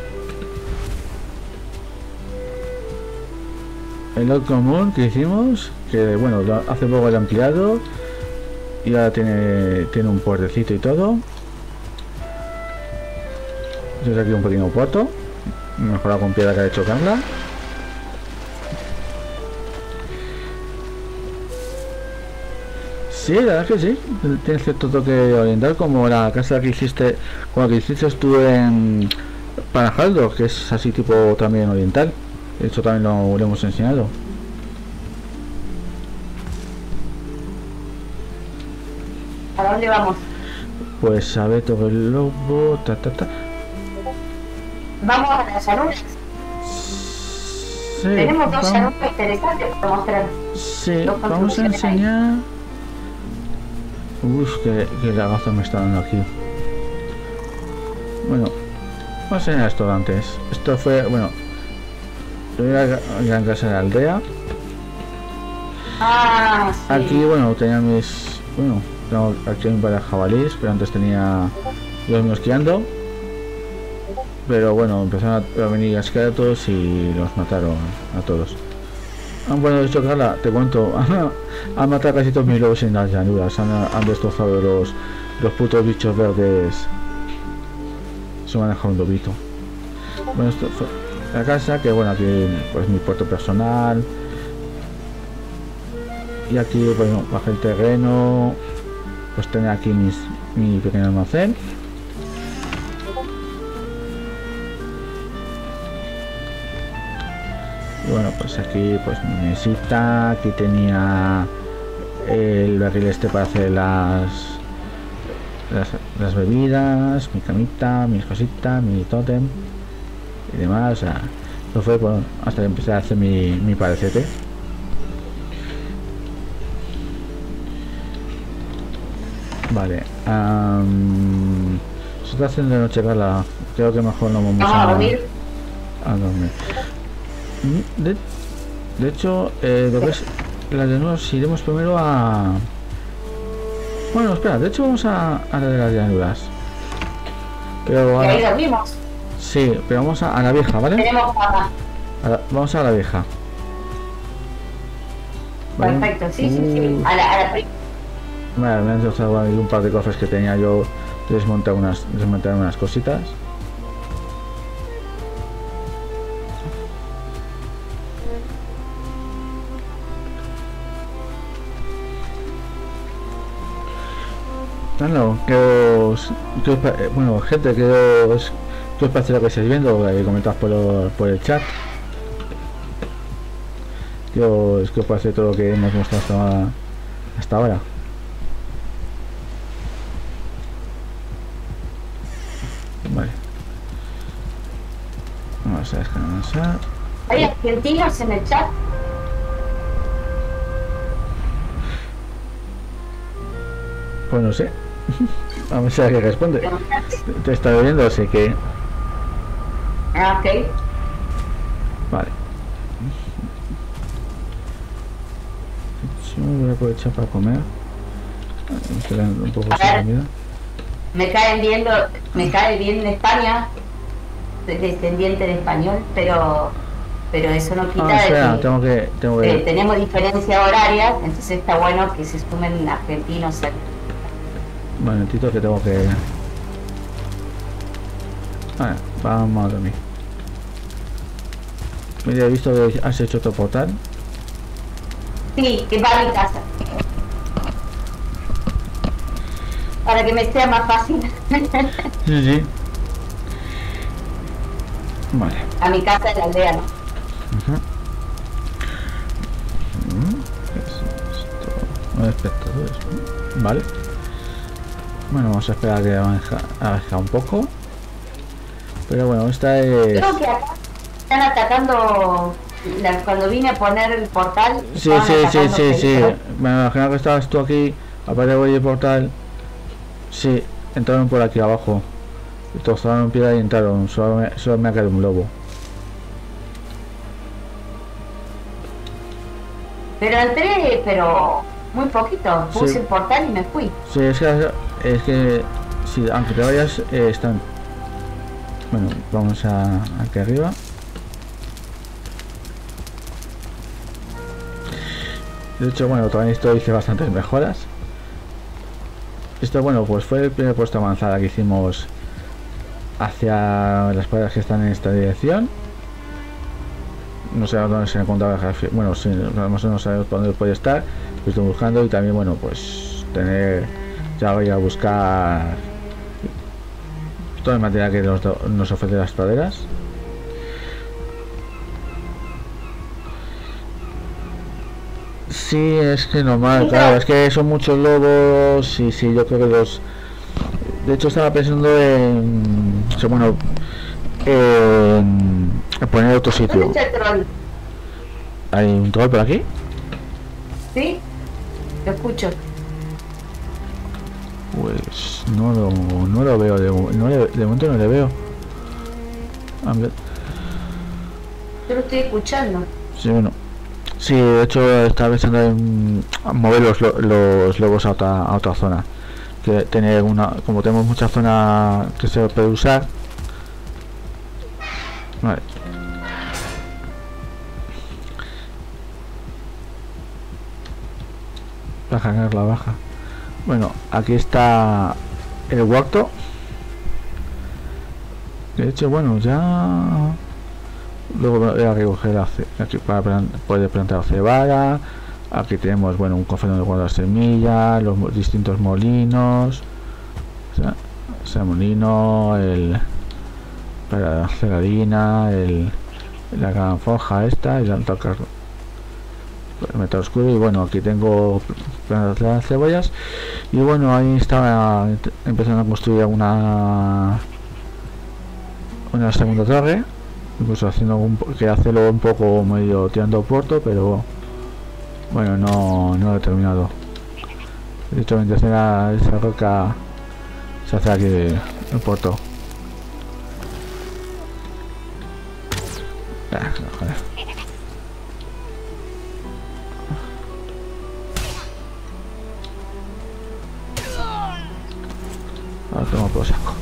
El lot común que hicimos, que bueno, hace poco lo he ampliado y ahora tiene un puertecito y todo. Es aquí un pequeño puerto, mejorado con piedra que ha hecho Carla. Sí, la verdad es que sí, tiene cierto toque oriental, como la casa que hiciste, como la que hiciste tú en Panajaldo, que es así tipo también oriental. De hecho también lo hemos enseñado. ¿A dónde vamos? Pues a ver, todo el lobo, ta. Vamos a las llanuras. Sí, Tenemos dos vamos, llanuras interesantes para mostrar. sí, dos vamos a construcciones ahí. enseñar. Uy, qué lagazo me está dando aquí. Bueno, vamos a enseñar esto antes. Esto fue, bueno, la gran casa de la aldea. Ah, sí. Aquí, bueno, tenía mis... Bueno, tengo aquí un par de jabalíes, pero antes tenía los míos criando. Pero bueno, empezaron a venir esqueletos y los mataron a todos. Bueno, de hecho, Carla, te cuento, han matado casi todos mis lobos en las llanuras. Han destrozado los putos bichos verdes. Se me ha dejado un lobito. Bueno, esto fue la casa, que bueno, aquí pues mi puerto personal. Y aquí, bueno, bajé el terreno. Pues tengo aquí mi pequeño almacén. Y bueno, pues aquí pues mi mesita, aquí tenía el barril este para hacer las bebidas, mi camita, mis cositas, mi tótem y demás. O sea, eso fue hasta que empecé a hacer mi parecete. Vale, se está haciendo de noche, Carla. Creo que mejor no vamos Vamos a dormir. a dormir. De hecho, lo que es las llanuras, iremos primero a... Bueno, espera, de hecho vamos a la de las llanuras. Pero Y ahora... ahí dormimos. Sí, pero vamos a la vieja, ¿vale? Tenemos cama. Vamos a la vieja. ¿Vale? Perfecto, sí, sí, sí. A la Vale, me han destrozado ahí un par de cofres que tenía yo. Desmontar unas cositas. Bueno, bueno, gente, ¿qué os parece lo que estáis viendo? Comentad por el chat. ¿Qué os parece todo lo que hemos mostrado hasta ahora? Vale. Vamos a descansar. ¿Hay argentinos en el chat? Pues no sé. Vamos a ver qué responde. Te está viendo, así que... Ah, ok. Vale. Yo voy a aprovechar para comer. Estoy un poco sin comida. Me cae bien en España, soy descendiente de español, pero eso no quita espera, de tengo que... tenemos diferencia horaria, entonces está bueno que se sumen argentinos. Un momentito que tengo que... Vale, vamos a dormir. Mira, he visto que has hecho otro portal. Sí, que va a mi casa. Para que me sea más fácil. Sí. Vale. A mi casa de la aldea, ¿no? Espectadores. Vale. Bueno, vamos a esperar a que baje un poco. Pero bueno, esta es... Creo que acá están atacando... Cuando vine a poner el portal... Sí. Me imagino que estabas tú aquí. Aparte voy el portal. Sí, entraron por aquí abajo. Trozaron piedra y entraron. Solo me ha caído un lobo. Pero entré, pero muy poquito. Puse Sí. el portal y me fui. Sí, es que sí, aunque te vayas, están... Bueno, vamos aquí arriba. De hecho, bueno, también esto hice bastantes mejoras. Esto, bueno, pues fue el primer puesto de avanzada que hicimos hacia las paredes que están en esta dirección. No sé dónde se encontraba el jefe. Bueno, sí, no sabemos por dónde puede estar. Lo estoy buscando y también, bueno, pues ya voy a buscar todo el material que nos ofrece las praderas. Sí, es que normal, claro, es que son muchos lobos y sí, yo creo que los... De hecho estaba pensando en poner otro sitio. ¿Dónde está el troll? ¿Hay un troll por aquí? ¿Sí? Lo escucho. Pues no lo veo, de momento no le veo. Yo lo estoy escuchando. Sí, bueno. Sí, de hecho estaba pensando en mover los lobos a otra zona. Que tener como tenemos mucha zona que se puede usar. Vale. Para cargar la baja. Bueno, aquí está el huerto. De hecho, bueno, ya... Luego voy a recoger aquí para poder plantar cebada. Aquí tenemos, bueno, un cofre donde guardar semillas, los distintos molinos. O sea, molino, para la cegadina, la gran forja esta y la metal oscuro. Y bueno, aquí tengo las cebollas. Y bueno, ahí estaba empezando a construir una segunda torre. Incluso hacerlo un poco medio tirando puerto, pero bueno, no lo he terminado. De hecho, mientras esa roca se hace aquí el puerto. Joder. Ahora tomo por saco.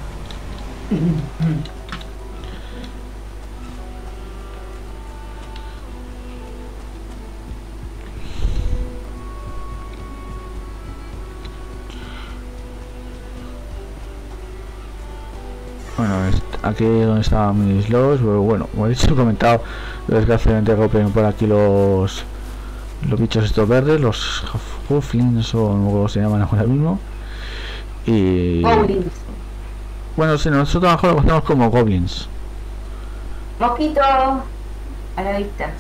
Bueno, aquí donde estaban mis lobos, pero bueno, como he dicho, he comentado, desgraciadamente golpean por aquí los bichos estos verdes, los Hufflings o como se llaman ahora mismo. Y Goblins. bueno, si nosotros a lo mejor lo conocemos como goblins. Mosquito a la vista.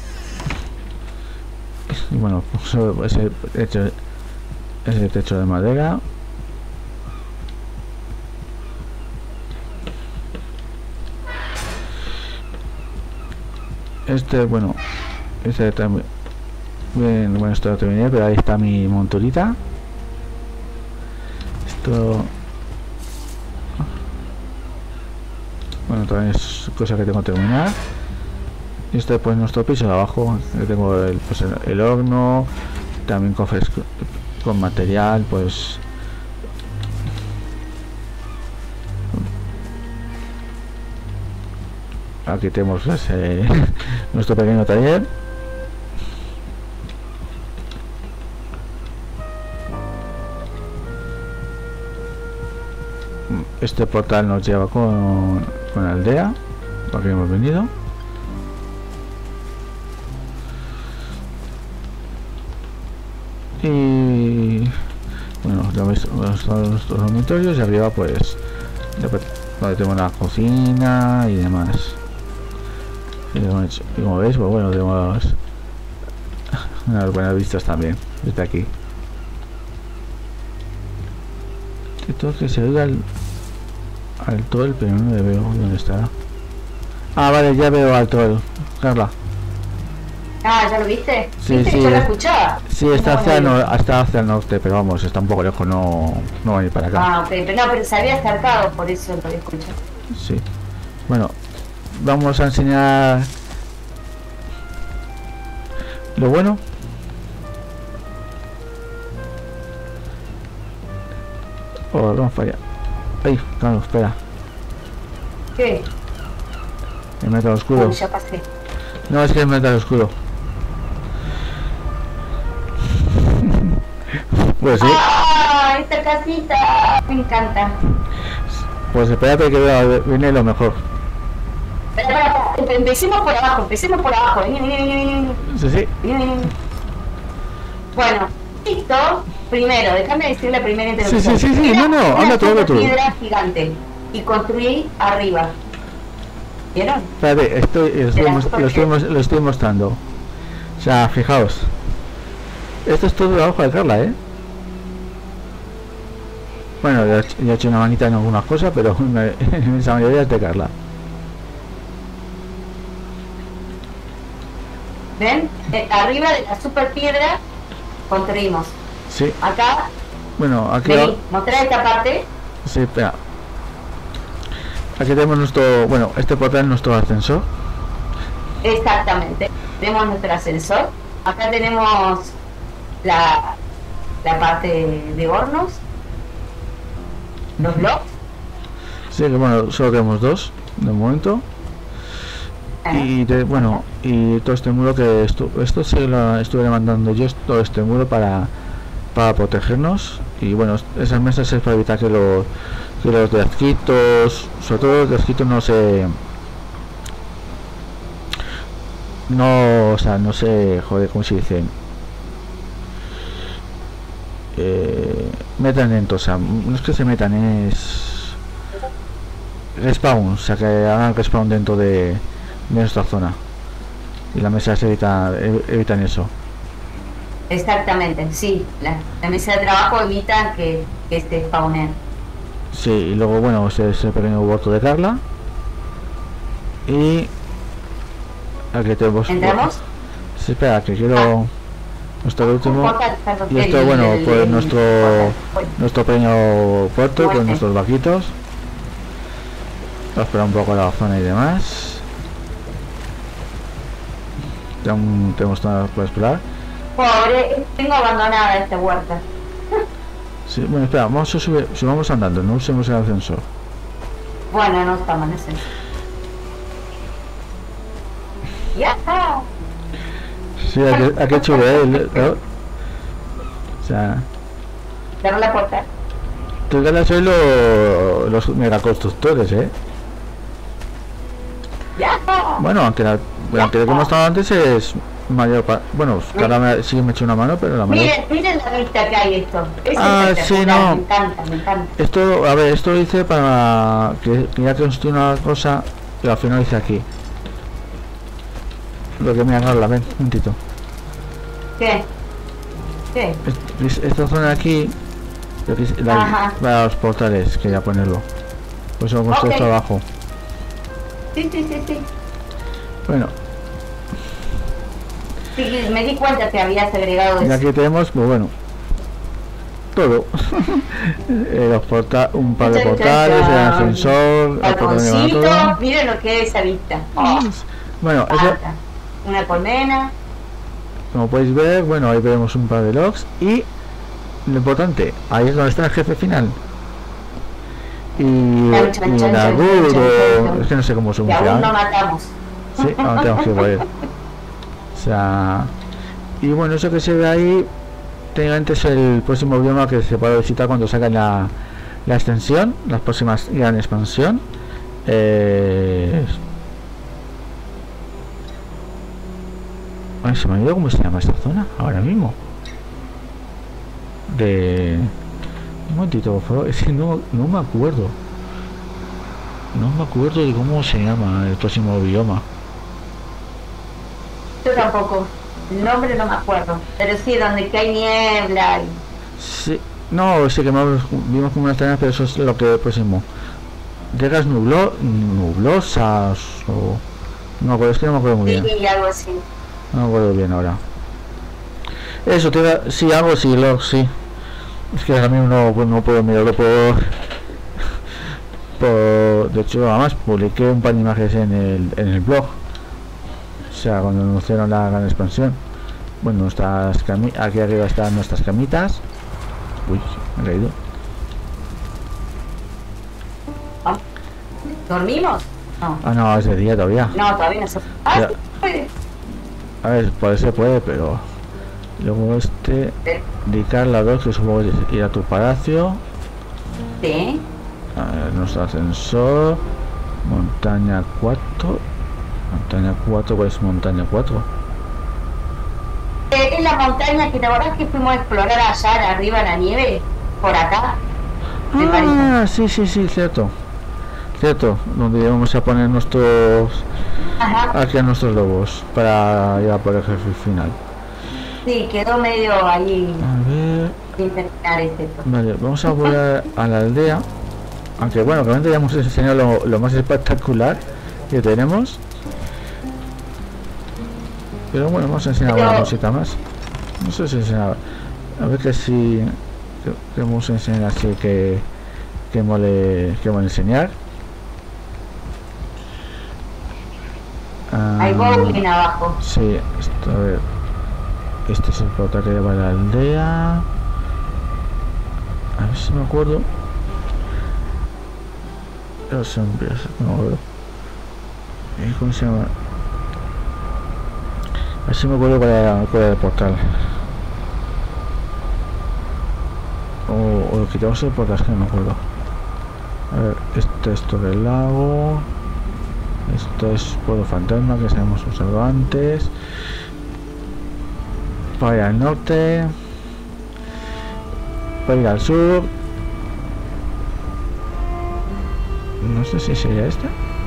Y bueno, pues ese techo de madera. Bueno, este también. Bien, bueno, esto lo terminé, pero ahí está mi monturita. Esto. Bueno, también es cosa que tengo que terminar. Y este pues nuestro piso de abajo. Tengo pues el horno, también cofres con material, pues. Aquí tenemos pues, nuestro pequeño taller. Este portal nos lleva con la aldea, por que hemos venido. Y bueno, ya veis nuestros dormitorios y arriba pues donde tenemos la cocina y demás. Y como veis, pues bueno, tenemos unas buenas vistas también desde aquí. Esto que se oiga al troll, pero no le veo dónde está. Ah, vale, ya veo al troll, Carla. Ah, ¿ya lo viste? Sí, ¿Viste? sí. Yo lo escuchaba. Sí, está hacia el norte, pero vamos, está un poco lejos, no va a ir para acá. Ah, ok, pero se había acercado, por eso lo escuché. Sí. Bueno, vamos a enseñar lo bueno. Oh, vamos para allá. Ay, claro, espera. ¿Qué? El metal oscuro. Uy, ya pasé. No, es que el metal oscuro. Pues sí. ¡Ah! Esta casita me encanta. Pues espérate que viene lo mejor. Espera, empecemos por abajo, Vení, vení, vení, vení. Sí, sí. Vení. Bueno, listo. Primero, déjame decir la primera introducción. Sí, no, habla tú. Piedra gigante y construí arriba. ¿Vieron? Espérate, lo estoy mostrando. O sea, fijaos. Esto es todo trabajo de Carla, ¿eh? Bueno, ya he hecho una manita en algunas cosas, pero en esa mayoría es de Carla. ¿Ven? Arriba de la super piedra construimos. Sí. Acá. Bueno, aquí. Vení, mostrá esta parte. Sí, espera. Aquí tenemos nuestro. Bueno, este portal es nuestro ascensor. Exactamente. Tenemos nuestro ascensor. Acá tenemos la parte de hornos. Los blocks. Sí, que bueno, solo tenemos dos de momento. Y bueno, y todo este muro que esto se lo estuve mandando yo, todo este muro para protegernos. Y bueno, esas mesas es para evitar que los desquitos, sobre todo los desquitos no se joder, ¿cómo se dice? Metan dentro, o sea, no es que se metan, es respawn, o sea, que hagan respawn dentro de nuestra zona. Y las mesas evitan eso. Exactamente, sí. La mesa de trabajo evita que se spawnen. Sí, y luego bueno, ese pequeño huerto de Carla. Y aquí tenemos. ¿Entramos? Sí, espera, que quiero nuestro último. Y esto, bueno, pues nuestro pequeño puerto con nuestros vaquitos. Vamos a esperar un poco la zona y demás. Tenemos nada por explorar. Pobre, tengo abandonada esta huerta. Sí, bueno, espera, vamos a subir, si vamos andando, no usemos el ascensor. Bueno, no estamos en ese. ¡Ya está! Sí, aquí sube, ¿no? O sea... Cerrar la puerta. Tú ganas soy los megaconstructores, ¿eh? ¡Ya está! Bueno, aunque como estaba antes es Bueno, que ahora sí me he hecho una mano, pero la mayor... Miren la vista que hay esto. Es sí, no. Me encanta, me encanta. Esto, a ver, esto lo hice para que ya construí una cosa y al final hice aquí. Lo que me agarra, ven, un momentito. ¿Qué? ¿Qué? Esta zona de aquí, para los portales, quería ponerlo. Pues lo construí esto abajo. Sí. Bueno. Sí, me di cuenta que habías agregado eso. Y aquí tenemos, pues bueno, todo. Un par de portales, el ascensor, balconcito, miren lo que es esa vista. Bueno, eso, una colmena. como podéis ver, bueno, ahí vemos un par de logs y lo importante, ahí es donde está el jefe final. Y es que no sé cómo se llama. Y aún no matamos. Sí, aún tenemos que poder. O sea, y bueno, eso que se ve ahí técnicamente es el próximo bioma que se puede visitar cuando sacan la extensión, las próximas gran expansión. Ay, se me ha olvidado cómo se llama esta zona ahora mismo. Un momentito, por favor, es que no me acuerdo. No me acuerdo de cómo se llama el próximo bioma. Yo tampoco. El nombre no me acuerdo. Pero sí, donde que hay niebla. Sí. No, sí que vimos como unas tareas, pero eso es lo que próximo. Llegas nublosas o... No, pero es que no me acuerdo muy bien. Sí, algo así. No me acuerdo bien ahora. Eso, sí, algo sí, sí. Es que ahora mismo no puedo mirarlo de hecho, además publiqué un par de imágenes en el blog. O sea, cuando anunciaron la gran expansión. Bueno, aquí arriba están nuestras camitas. Uy, me he caído. ¿Dormimos? No. Ah, no, es de día todavía. No, todavía no se puede. A ver, se puede, pero... Luego dedicar la 2, que supongo que es ir a tu palacio. Sí. A ver, nuestro ascensor. Montaña 4. Montaña 4, ¿cuál es montaña 4? Es la montaña que la verdad es que fuimos a explorar allá arriba en la nieve. Por acá. Sí, cierto. Donde vamos a poner nuestros... Ajá. Aquí a nuestros lobos. Para ir a por el jefe final. Sí, quedó medio ahí. A ver... Sin terminar Vale, vamos a volver a la aldea. Aunque bueno, realmente ya hemos enseñado lo más espectacular que tenemos. Pero bueno, vamos a enseñar una cosita más. No sé si enseñar. A ver que si... Que vamos a enseñar así que mole enseñar. Hay bowling abajo. Sí, esto, a ver. Este es el portal que lleva a la aldea. A ver si me acuerdo. Los hombres, no me acuerdo. ¿Cómo se llama? A ver si me acuerdo cuál era el portal. O lo quitamos el portal, es que no me acuerdo. A ver, esto del lago. Esto es Pueblo Fantasma, que se hemos usado antes. Para ir al norte. Para ir al sur. No sé si sería este.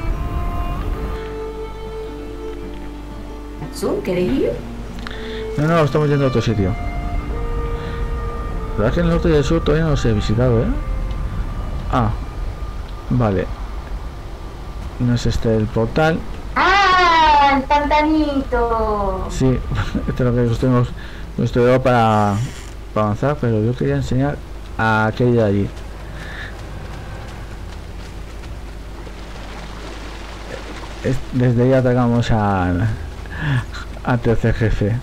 ¿Al sur querés ir? No, estamos yendo a otro sitio. La verdad es que el norte y el sur todavía no los he visitado, ¿eh? Ah, vale. No es este el portal. ¡Ah! ¡El pantanito! Sí, este es lo que construimos para avanzar, pero yo quería enseñar a aquel de allí. Desde ahí atacamos al tercer jefe.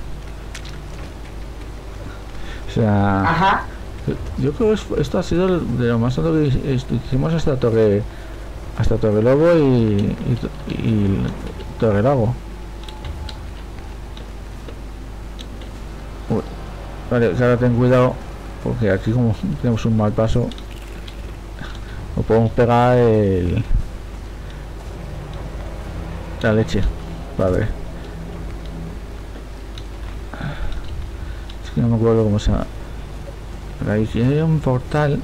O sea, ajá. Yo creo que esto ha sido de lo más alto que hicimos hasta Torre Lobo y Torre Lago. Uy, vale, ahora ten cuidado porque aquí como tenemos un mal paso no podemos pegar la leche. Vale. que no me acuerdo cómo se llama. Ahí hay un portal.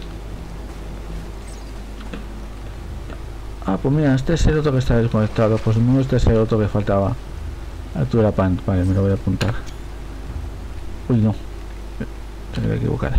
Ah, pues mira, este es el otro que está desconectado. Pues no, este es el otro que faltaba. Altura pan, vale, me lo voy a apuntar. Uy, no. Tengo que equivocar.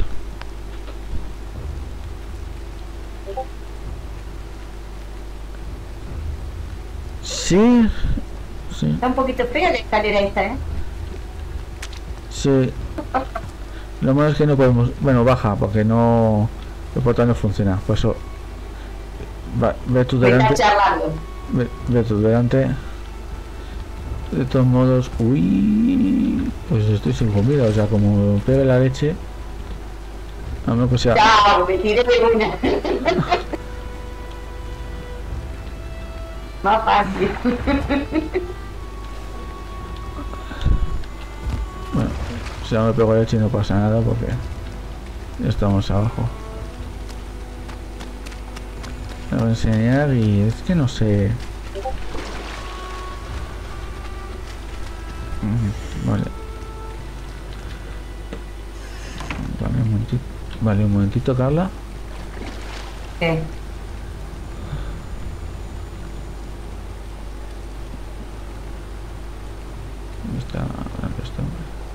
Sí. Sí. Está un poquito fea la escalera esta, ¿eh? Sí. Lo malo es que no podemos... Bueno, baja, porque no... El portal no funciona. Por eso... Ve tú Me está delante. charlando. Ve tú delante. De todos modos... Uy... Pues estoy sin comida. O sea, como pegue la leche... A menos que sea... Chao, me tiré de una. Más fácil. Bueno, si no me pego leche no pasa nada porque... Ya estamos abajo. Me voy a enseñar y es que no sé... Vale. Vale, un momentito. Vale, un momentito, Carla. ¿Qué? ¿Dónde está? ¿Dónde está?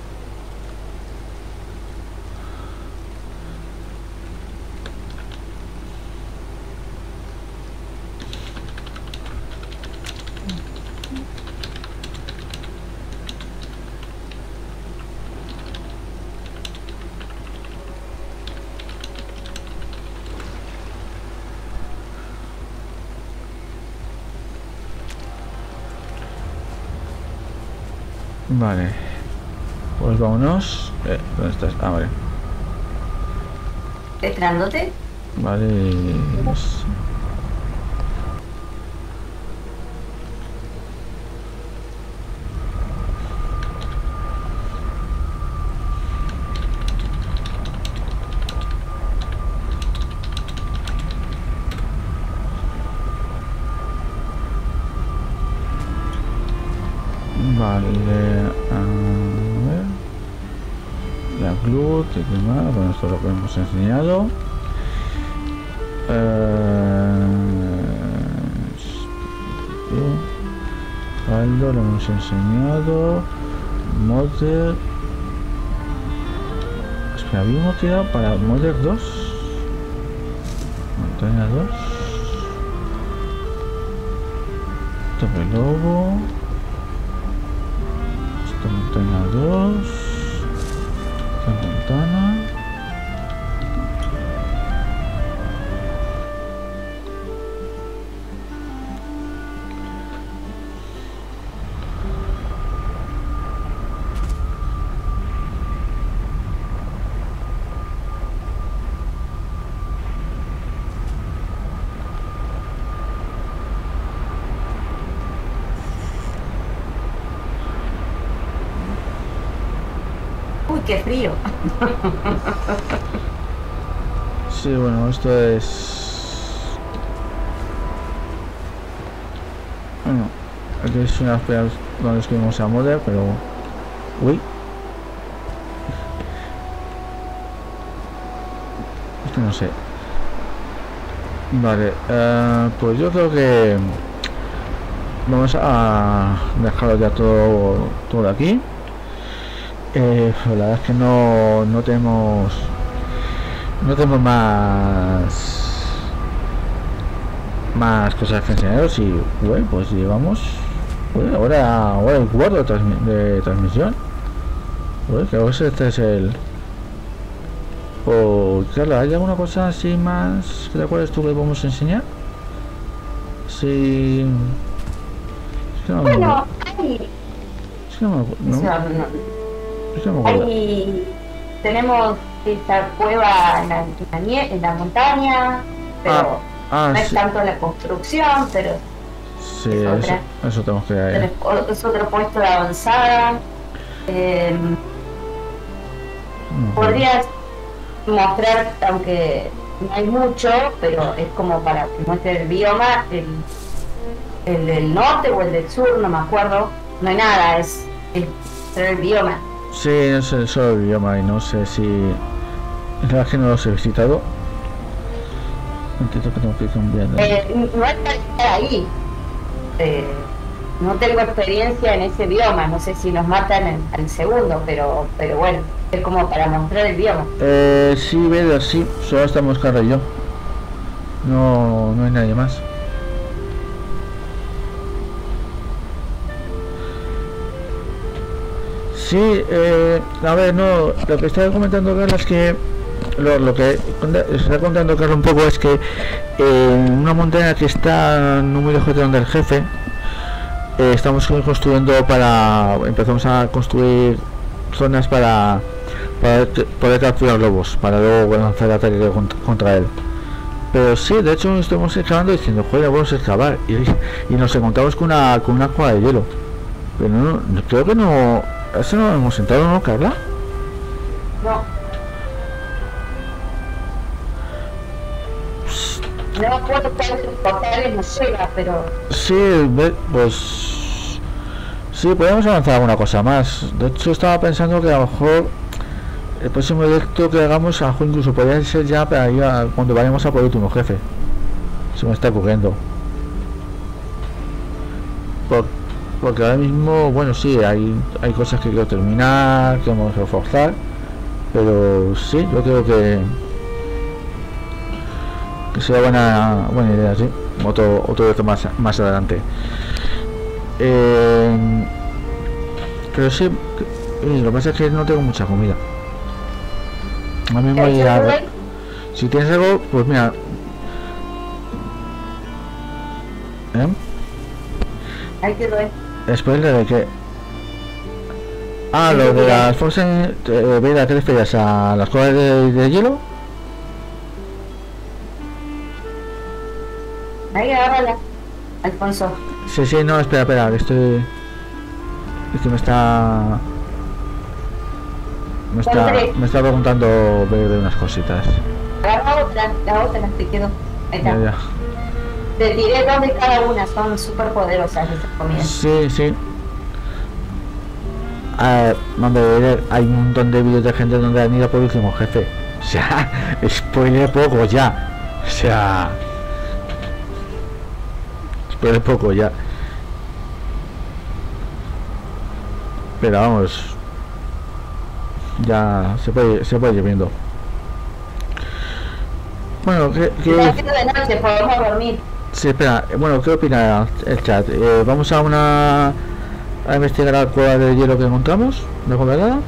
Vale. Pues vámonos. ¿Dónde estás? Ah, vale. ¿Esperándote? Vale. Vale, a ver. La glut y demás. Bueno, esto es lo que hemos enseñado. Caldo lo hemos enseñado. Modder. Espera, habíamos tirado para Modder 2. Montaña 2. Tope lobo. Montaña 2, esta montana. Uy, qué frío. Sí, bueno, esto es... Bueno, aquí es una espera donde escribimos a Modder, pero... Uy. Es que no sé. Vale, pues yo creo que... Vamos a dejarlo ya todo aquí. La verdad es que no tenemos más cosas que enseñaros y bueno, pues llevamos ahora el cuarto de transmisión. Bueno, creo que este es el... O Carla, ¿hay alguna cosa así más que te acuerdas tú que vamos a enseñar? Sí. Es que no me Bueno, acuerdo. ahí. Es que no me acuerdo. O sea, Es que no me acuerdo. ahí tenemos esta cueva en la montaña, pero no es Sí. tanto la construcción, pero Sí, es otra. eso tenemos que ver. Es otro puesto de avanzada. Podrías mostrar, aunque no hay mucho, pero es como para que muestre el bioma, el del norte o el del sur, no me acuerdo. No hay nada, es el bioma. Sí, es el solo idioma y no sé si... La verdad es que no los he visitado. Entiendo que tengo que ir cambiando. No es para estar ahí. Eh, no tengo experiencia en ese idioma, no sé si nos matan al segundo, pero bueno, es como para mostrar el idioma. Sí, Veda, sí, solo estamos Carla y yo. No, no hay nadie más. Sí, a ver, no, lo que estaba comentando Carla es que lo que está contando Carla un poco es que en una montaña que está no muy lejos de donde el jefe, estamos construyendo empezamos a construir zonas para poder capturar lobos, para luego lanzar ataque contra él. Pero sí, de hecho estamos excavando diciendo, joder, vamos a excavar y nos encontramos con una cueva de hielo. Pero no, creo que no, eso no hemos entrado, ¿no, Carla? No. No me acuerdo cuántos portales nos llega, pero... Sí, pues... Sí, podemos avanzar alguna cosa más. De hecho, estaba pensando que a lo mejor el próximo directo que hagamos, a lo mejor incluso podría ser ya para ir cuando vayamos a por el último jefe. Se me está ocurriendo. Porque ahora mismo, bueno, sí, hay cosas que quiero terminar, que vamos a reforzar. Pero sí, yo creo que sería buena idea, sí. Otro reto más adelante. Pero sí, lo que pasa es que no tengo mucha comida. A mí me si tienes algo, pues mira. Ahí te doy. Después de que... Ah, lo de las Frozen... ¿A qué te refieres? ¿A las cuevas de hielo? Ahí, agárrala, Alfonso. Sí, no, espera, que estoy... Es que me está preguntando de unas cositas. Agarra la otra te quedó. Ahí está. Ya. Te tiré dos de cada una, son súper poderosas esas comidas. Sí. Hay un montón de vídeos de gente donde han ido por el último jefe. O sea, spoiler poco ya. O sea... Spoiler poco ya. Pero vamos, ya se puede ir viendo. Bueno, de noche, podemos dormir. Sí, espera, bueno, ¿qué opina el chat? Vamos a investigar la cueva de hielo que encontramos, ¿no verdad?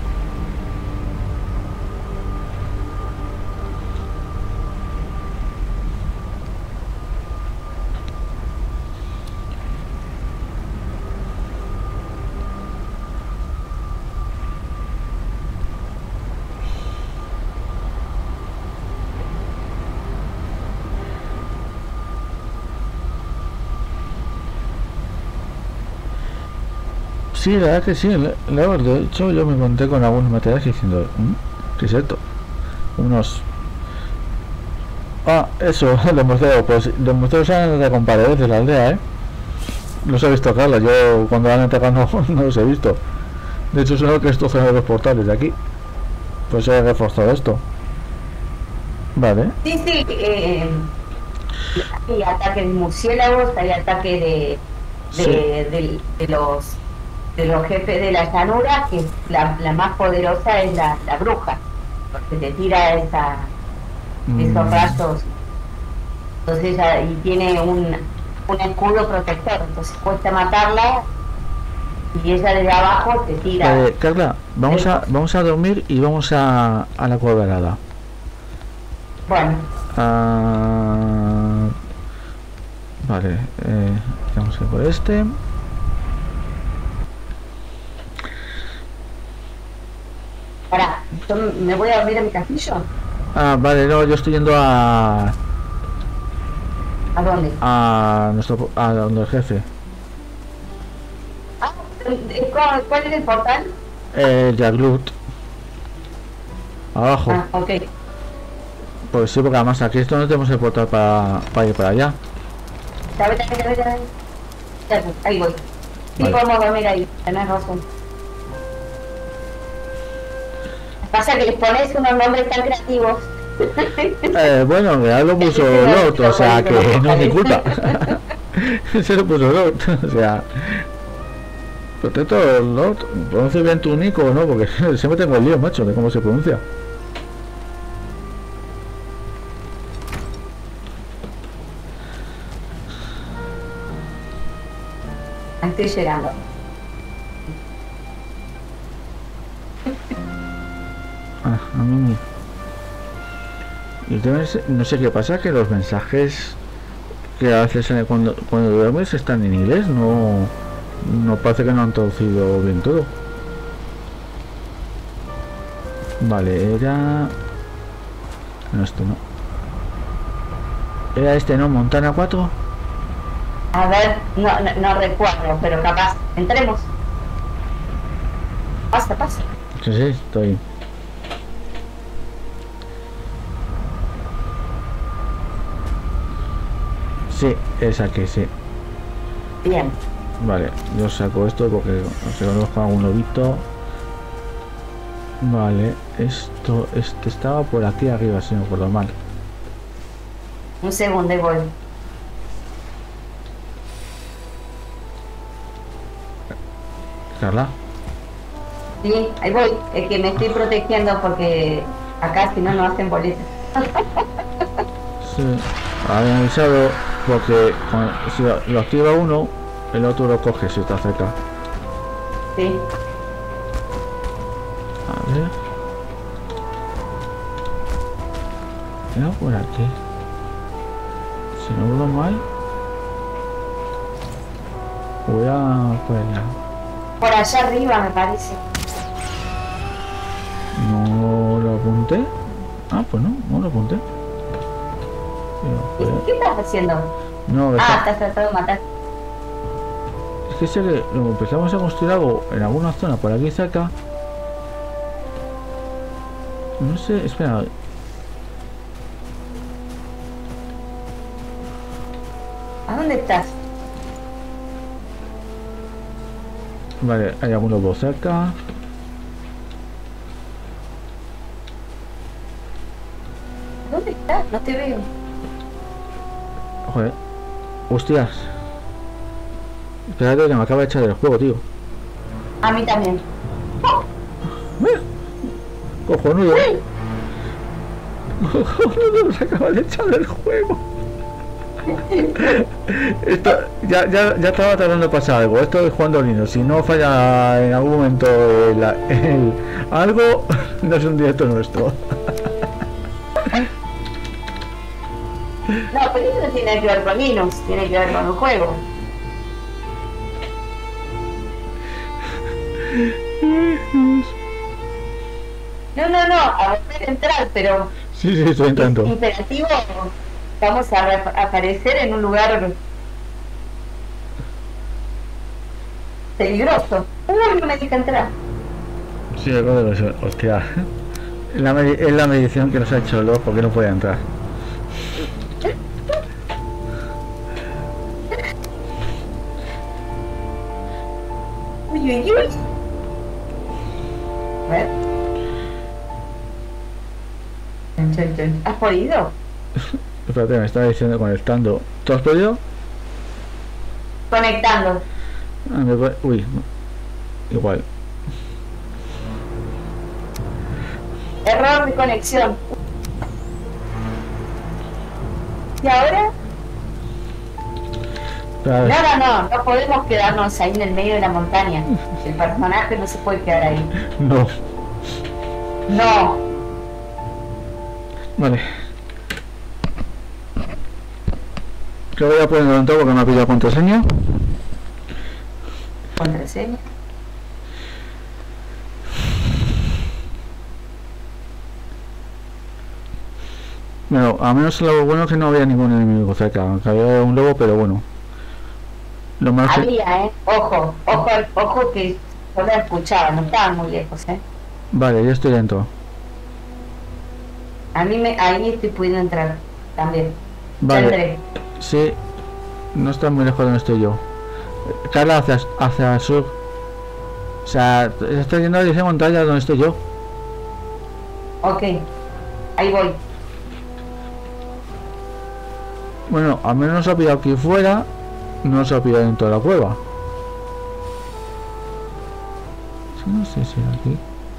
Sí, la verdad que sí, de hecho yo me encontré con algunos materiales diciendo, ¿qué es esto? Unos... Ah, eso, los morteros, pues los morteros son de comparadores de la aldea, Los he visto, Carla, yo cuando van a entregar no los he visto. De hecho son los que destrozan los portales de aquí. Pues he reforzado esto. Vale. Sí, hay ataque de murciélagos, hay ataque de los jefes de la llanura, que la más poderosa es la bruja, porque te tira esos rayos. Entonces y tiene un escudo protector, entonces cuesta matarla y ella desde abajo te tira. Carla, vamos a dormir y vamos a la cueva helada. Bueno. Vale, vamos a ir por este. Pará, ¿me voy a dormir en mi castillo? Vale, no, yo estoy yendo a... ¿A dónde? A donde el jefe. ¿Cuál es el portal? Yaglut. Abajo. Ok. Pues sí, porque además aquí esto no tenemos el portal para ir para allá. Ahí voy. Sí, vale. Podemos dormir ahí, tenés razón. Pasa que les pones unos nombres tan creativos. Bueno, ya lo puso Lot, o sea que no es mi culpa. Se lo puso Lot, o sea. Protector Lot, ¿pronuncia bien tu nico o no? Porque siempre tengo el lío, macho, de cómo se pronuncia. Estoy llorando. A mí. Y no sé qué pasa, que los mensajes que haces cuando duermes están en inglés, no parece que no han traducido bien todo. Vale, era... No, esto no. Era este, ¿no? Montana 4. A ver, no recuerdo, pero capaz. Entremos. Pasa. Sí, estoy. Sí, es aquí, sí. Bien. Vale, yo saco esto porque no sé, conozco algún lobito. Vale, este estaba por aquí arriba, si no recuerdo mal. Un segundo y voy. Carla. Sí, ahí voy. Es que me estoy protegiendo porque acá si no nos hacen boletas. Sí, habían avisado porque si lo activa uno, el otro lo coge si está cerca. Sí. A ver. Era por aquí. Si no lo mal, voy a por allá. Por allá arriba me parece. No lo apunté. Ah, pues no lo apunté. ¿Qué estás haciendo? No, estás tratando de matar. es que sé que lo empezamos a construir algo en alguna zona por aquí cerca. No sé, espera. ¿A dónde estás? Vale, hay algún lobo cerca. ¿Dónde estás? No te veo. Joder. Hostias. Espérate que me acaba de echar del juego, tío. A mí también. Cojonudo. Cojonudo, se acaba de echar del juego. Esto ya estaba tratando de pasar algo. Esto es jugando Linux. Si no falla en algún momento algo, no es un directo nuestro. No, pero eso no tiene que ver con Linux, tiene que ver con un juego. No, a volver a entrar, pero... Sí, estoy entrando. Imperativo, vamos a aparecer en un lugar peligroso. No me deja entrar. Sí, hostia. Es la medición que nos ha hecho Lord porque no puede entrar. Uy. A ver. ¿Has podido? Espérate, me está diciendo conectando. ¿Tú has podido? Conectando. Uy, igual. Error de conexión. ¿Y ahora? No podemos quedarnos ahí en el medio de la montaña. El personaje no se puede quedar ahí. No. Vale. Yo voy a ponerlo en todo porque me ha pillado contraseña. ¿Contraseña? Bueno, a menos lo bueno es que no había ningún enemigo cerca, aunque había un lobo, pero bueno. Lo más había, Ojo que yo la escuchaba, no estaban muy lejos, Vale, yo estoy dentro. Ahí estoy pudiendo entrar también. Vale. Sí, no está muy lejos de donde estoy yo. Carla, hacia el sur. O sea, estoy yendo a la dirección contraria donde estoy yo. Ok, ahí voy. Bueno, al menos nos ha pillado aquí fuera. No se ha pillado dentro de la cueva. Sí, no sé si era aquí.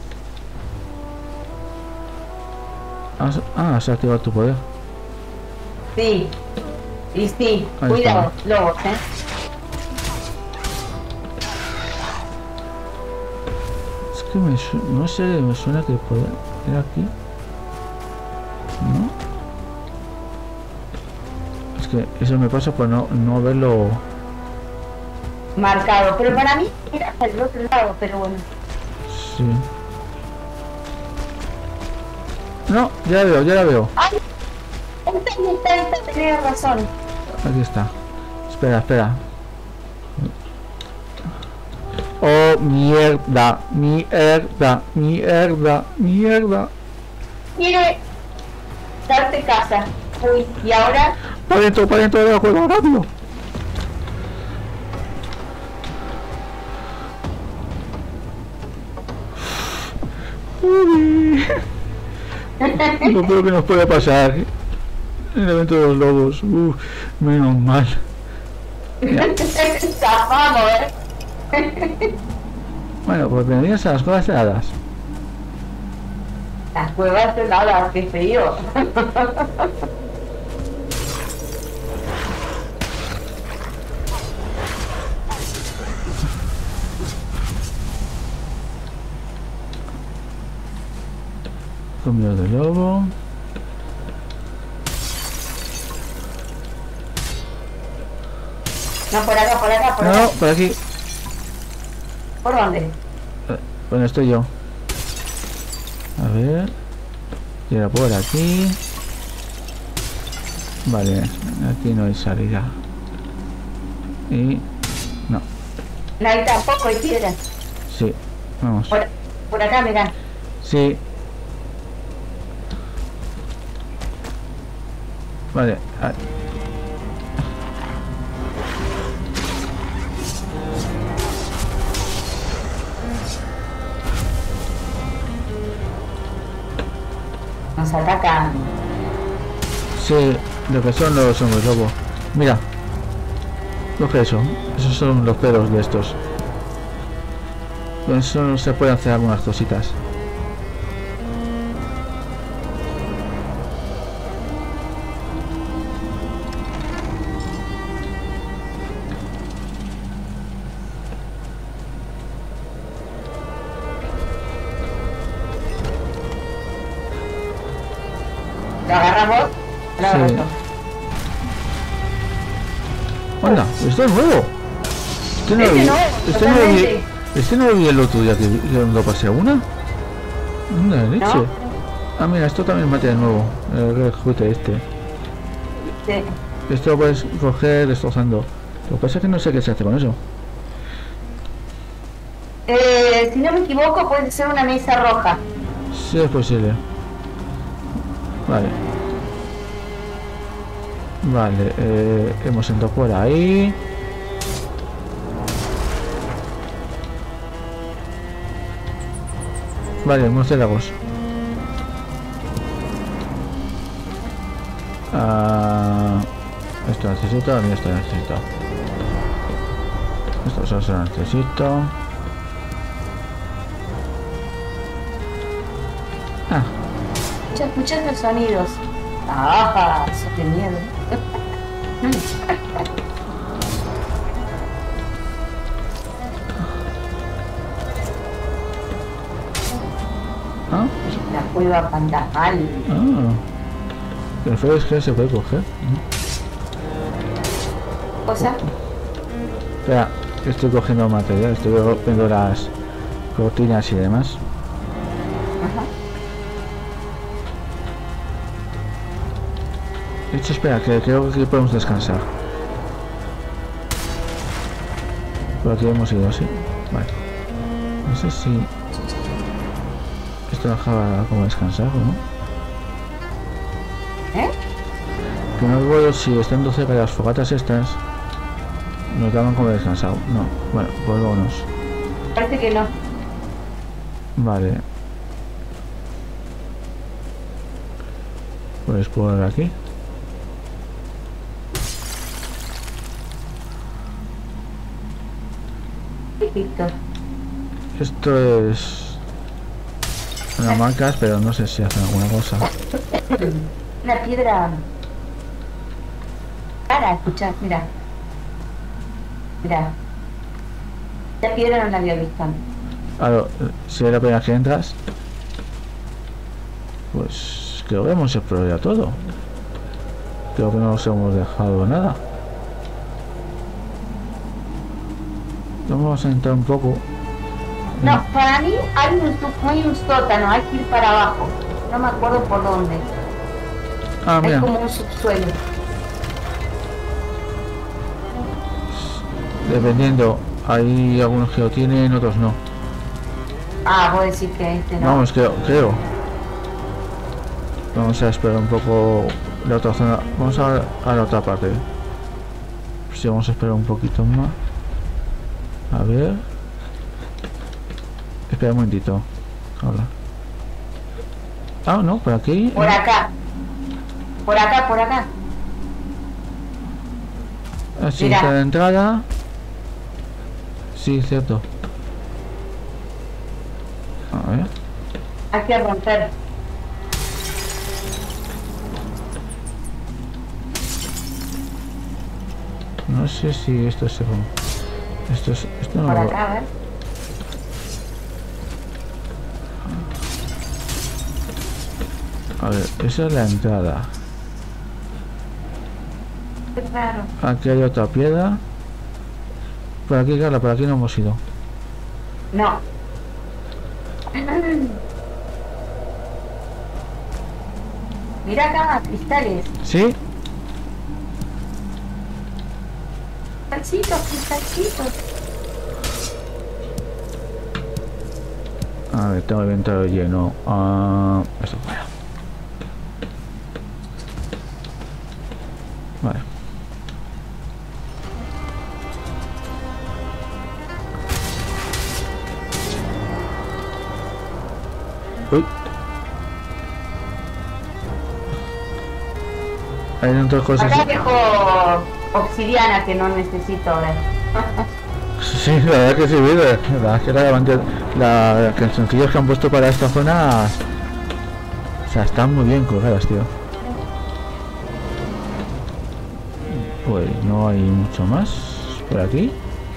Se ha activado tu poder. Sí. Y sí, Ahí cuidado, lobos, Es que no sé, me suena que el poder era aquí. ¿No? Es que eso me pasa por no verlo. Marcado, pero para mí era hasta el otro lado, pero bueno. Sí. No, ya la veo. ¡Ay! Está, tenés razón. Aquí está. Espera. Oh, mierda. Quiere darte casa. Uy, y ahora. Para dentro de la cueva, rápido. Uy. Lo peor que nos puede pasar. El evento de los lobos. Menos mal. Zafamos, Bueno, pues bienvenidos a las cuevas heladas. Las cuevas heladas, qué frío. Comido de lobo. No, por acá, por acá. No, por aquí. ¿Por dónde? Bueno, estoy yo. A ver. Y era por aquí. Vale, aquí no hay salida. Y... no. No hay tampoco, hay piedras. Sí, vamos. Por acá, mirá. Sí. Vale. Nos atacan. Sí, lo que son los hombres lobo. Mira. Coge eso. Esos son los pelos de estos. Con eso se pueden hacer algunas cositas. ¿Lo agarramos? Lo agarramos. Anda, esto es nuevo. Este no lo vi el otro día que lo pasé a una. Anda, leche. ¿No? Ah, mira, esto también es material nuevo. El juguete este. Sí. Esto lo puedes coger destrozando. Lo que pasa es que no sé qué se hace con eso. Si no me equivoco, puede ser una mesa roja. Sí, es posible. Vale. Vale, hemos entrado por ahí. Vale, murciélagos. Esto necesito, a mí esto necesito. Esto solo se lo necesito. Escuchas los sonidos. ¡Ah! Eso qué miedo. ¿Ah? La cueva fantasmal. El feo es que se puede coger. ¿Cosa? Espera, estoy cogiendo material, estoy viendo las cortinas y demás. Ajá. De hecho, espera, que creo que aquí podemos descansar. Por aquí hemos ido, sí. Vale. No sé si esto dejaba como descansar o no. Que no recuerdo si estando cerca de las fogatas estas nos daban como descansado. No. Bueno, pues vámonos. Parece que no. Vale. Pues por aquí. Listo. Esto es unas marcas, pero no sé si hacen alguna cosa. Una piedra. Para, escuchar, mira. Mira. Esta piedra no la había visto antes. Claro, si es la primera que entras, pues creo que hemos explorado ya todo. Creo que no nos hemos dejado nada. Vamos a entrar un poco. No, para mí hay un sótano, hay que ir para abajo. No me acuerdo por dónde. Ah, Hay mira, como un subsuelo. dependiendo, hay algunos que lo tienen, otros no. Ah, vos decís que este no. Vamos, creo. Vamos a esperar un poco la otra zona. Vamos a la otra parte. Si vamos a esperar un poquito más. A ver. Espera un momentito. Hola. Ah, no, por aquí. Por acá. Por acá, por acá. Así Mira. está la entrada. Sí, cierto. A ver. Hay que romper. No sé si esto se rompe. Esto no Por lo... acá, a ver. A ver, esa es la entrada. Qué raro. Aquí hay otra piedra. Por aquí, Carla, por aquí no hemos ido. No. Mira acá, cristales. ¿Sí? Cristalcitos, cristalcitos. A ver, tengo el inventario lleno. Esto fuera. Vale. Uy. Hay otras cosas. Acá dejo obsidiana que no necesito ahora. Sí, la verdad que sí, la verdad es que las cancioncillas que han puesto para esta zona, o sea, están muy bien colgadas, tío. Pues no hay mucho más por aquí.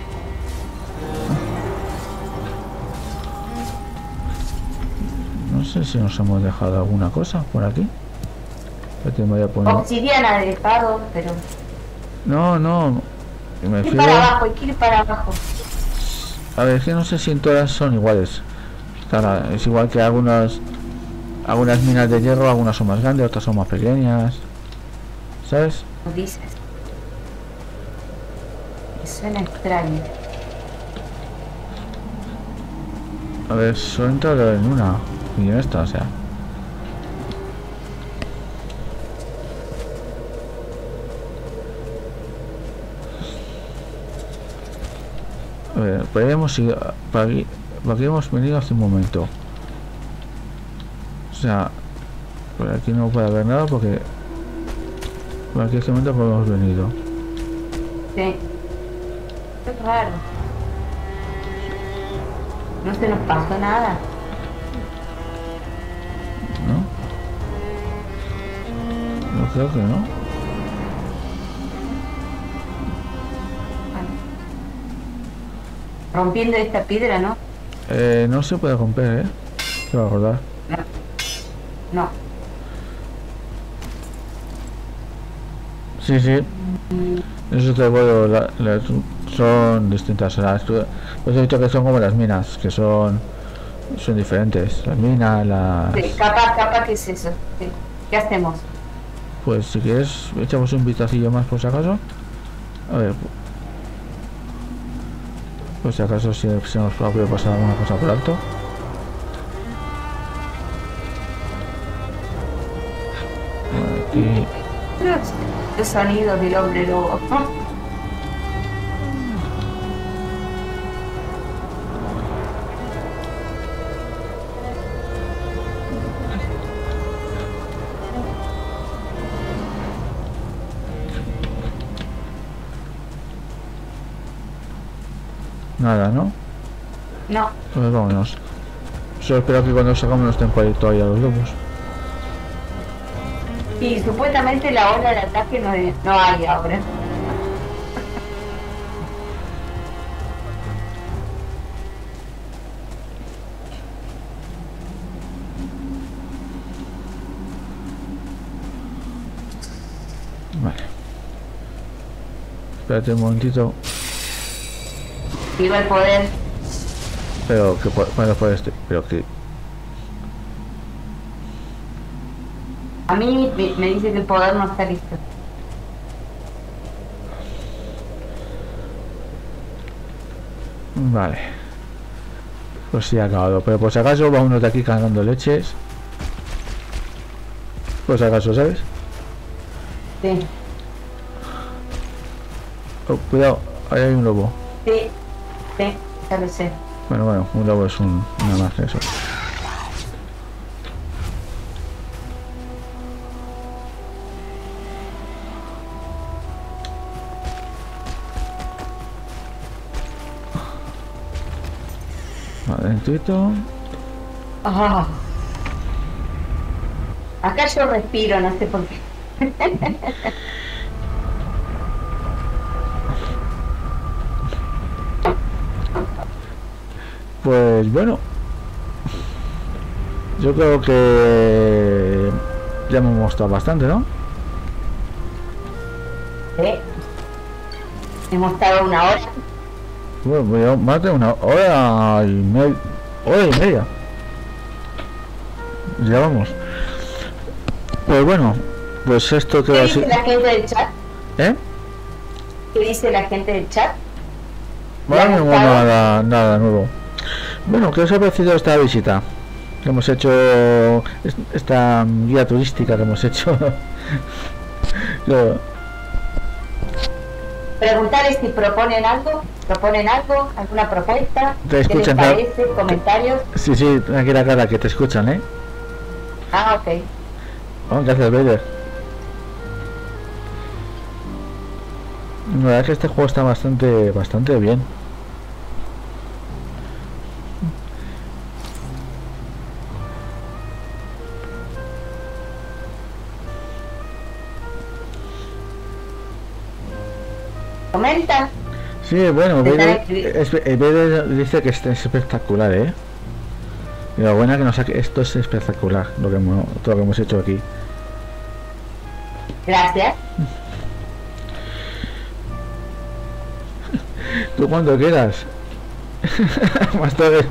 No sé si nos hemos dejado alguna cosa por aquí. Espérate, me voy a poner... Obsidiana he dejado, pero... No, no. Me Ir refiero... para abajo, hay que ir para abajo. A ver, es que no sé si en todas son iguales. Claro, es igual que algunas minas de hierro, algunas son más grandes, otras son más pequeñas. ¿Sabes? Lo dices. Me suena extraño. A ver, solo he entrado en una. Y en esta, o sea. A ver, podríamos ir para aquí hemos venido hace un momento. O sea, por aquí no puede haber nada porque por aquí hace un momento hemos venido. Sí. Qué raro. No se nos pasó nada. ¿No? No creo que no. Rompiendo esta piedra, ¿no? No se puede romper, te va a acordar. No. Sí, sí. Eso te puedo. Son distintas. O sea, pues he dicho que son como las minas, que son diferentes. Las minas, las. Sí, capa, ¿qué es eso? Sí. ¿Qué hacemos? Pues si quieres, echamos un vistacillo más por si acaso. A ver. Pues si acaso si se nos puede pasar alguna cosa por alto. Aquí. Los sonidos del hombre lobo. Nada, ¿no? No. Pues vámonos. Solo espero que cuando sacamos no estén por ahí todavía los lobos. Y supuestamente la ola de ataque no hay ahora. Vale. Espérate un momentito. Viva el poder. Pero que bueno, pues pero que A mí me dice que el poder no está listo. vale. Pues sí ha acabado. Pero por si acaso va uno de aquí cargando leches. Por si acaso, ¿sabes? Sí, Oh, cuidado, ahí hay un lobo. sí, ya lo sé. Bueno, un lobo es una más que eso. Vale, dentro. Ah. Acá yo respiro, no sé por qué. Pues bueno, yo creo que ya hemos mostrado bastante, ¿no? ¿Sí? Hemos estado una hora. Bueno, pues más de una hora y media. Hora y media. Ya vamos. Pues bueno, pues esto ¿Qué queda dice así. la gente del chat? ¿Eh? ¿Qué dice la gente del chat? Bueno, ¿Ya no, mostrado? nada nuevo. Bueno, ¿qué os ha parecido esta visita? Que hemos hecho esta guía turística que hemos hecho. Yo- Preguntarles si proponen algo, alguna propuesta, Te qué les escuchan, parece, comentarios. sí, tranquila cara, que te escuchan, ¿eh? Ah, ok. Oh, gracias, Vader. La verdad es que este juego está bastante bien. Comenta. Sí, bueno, Te están Vader dice que este es espectacular, ¿eh? Y lo bueno que nos saque, esto es espectacular, todo lo que hemos hecho aquí. Gracias. Tú cuando quieras. Más tarde,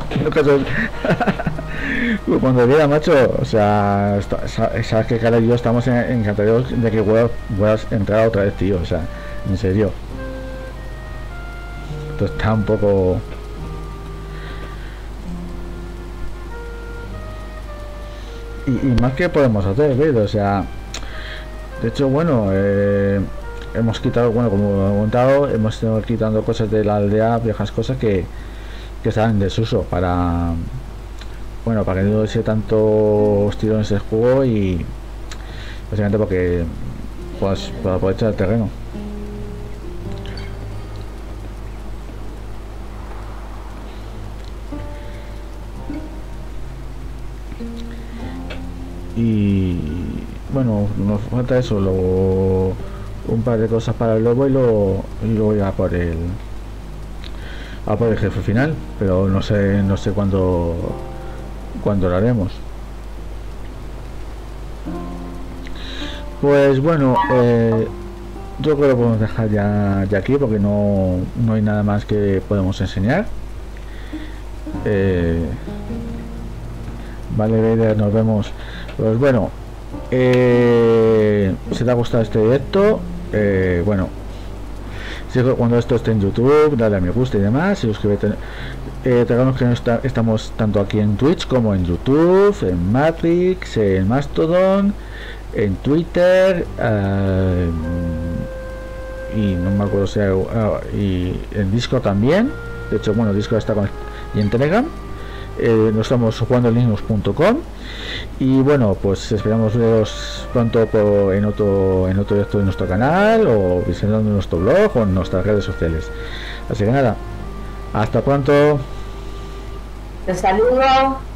Tú cuando quieras, macho. O sea, sabes que Cara y yo estamos encantados de que puedas entrar otra vez, tío. O sea, en serio. Esto está un poco... Y más que podemos hacer, ¿ves? O sea, de hecho, bueno, hemos quitado, bueno, como he contado, hemos ido quitando cosas de la aldea, viejas cosas que estaban en desuso para, bueno, para que no diese tantos tirones el juego y básicamente porque, pues, para aprovechar el terreno. Y bueno, nos falta eso, un par de cosas para el lobo y luego ya por el jefe final, pero no sé cuándo lo haremos. Pues bueno, yo creo que podemos dejar ya aquí porque no hay nada más que podemos enseñar. Vale, Vader, nos vemos. Pues bueno, si te ha gustado este directo, bueno, cuando esto esté en YouTube, dale a me gusta y demás, y suscríbete. Recordemos que estamos tanto aquí en Twitch como en YouTube, en Matrix, en Mastodon, en Twitter, y no me acuerdo si y en Discord también. De hecho, bueno, Discord está y en Telegram. Nos estamos jugando en linux.com y bueno, pues esperamos veros pronto en otro directo de nuestro canal o visitando nuestro blog o en nuestras redes sociales. Así que nada, Hasta pronto. Te saludo.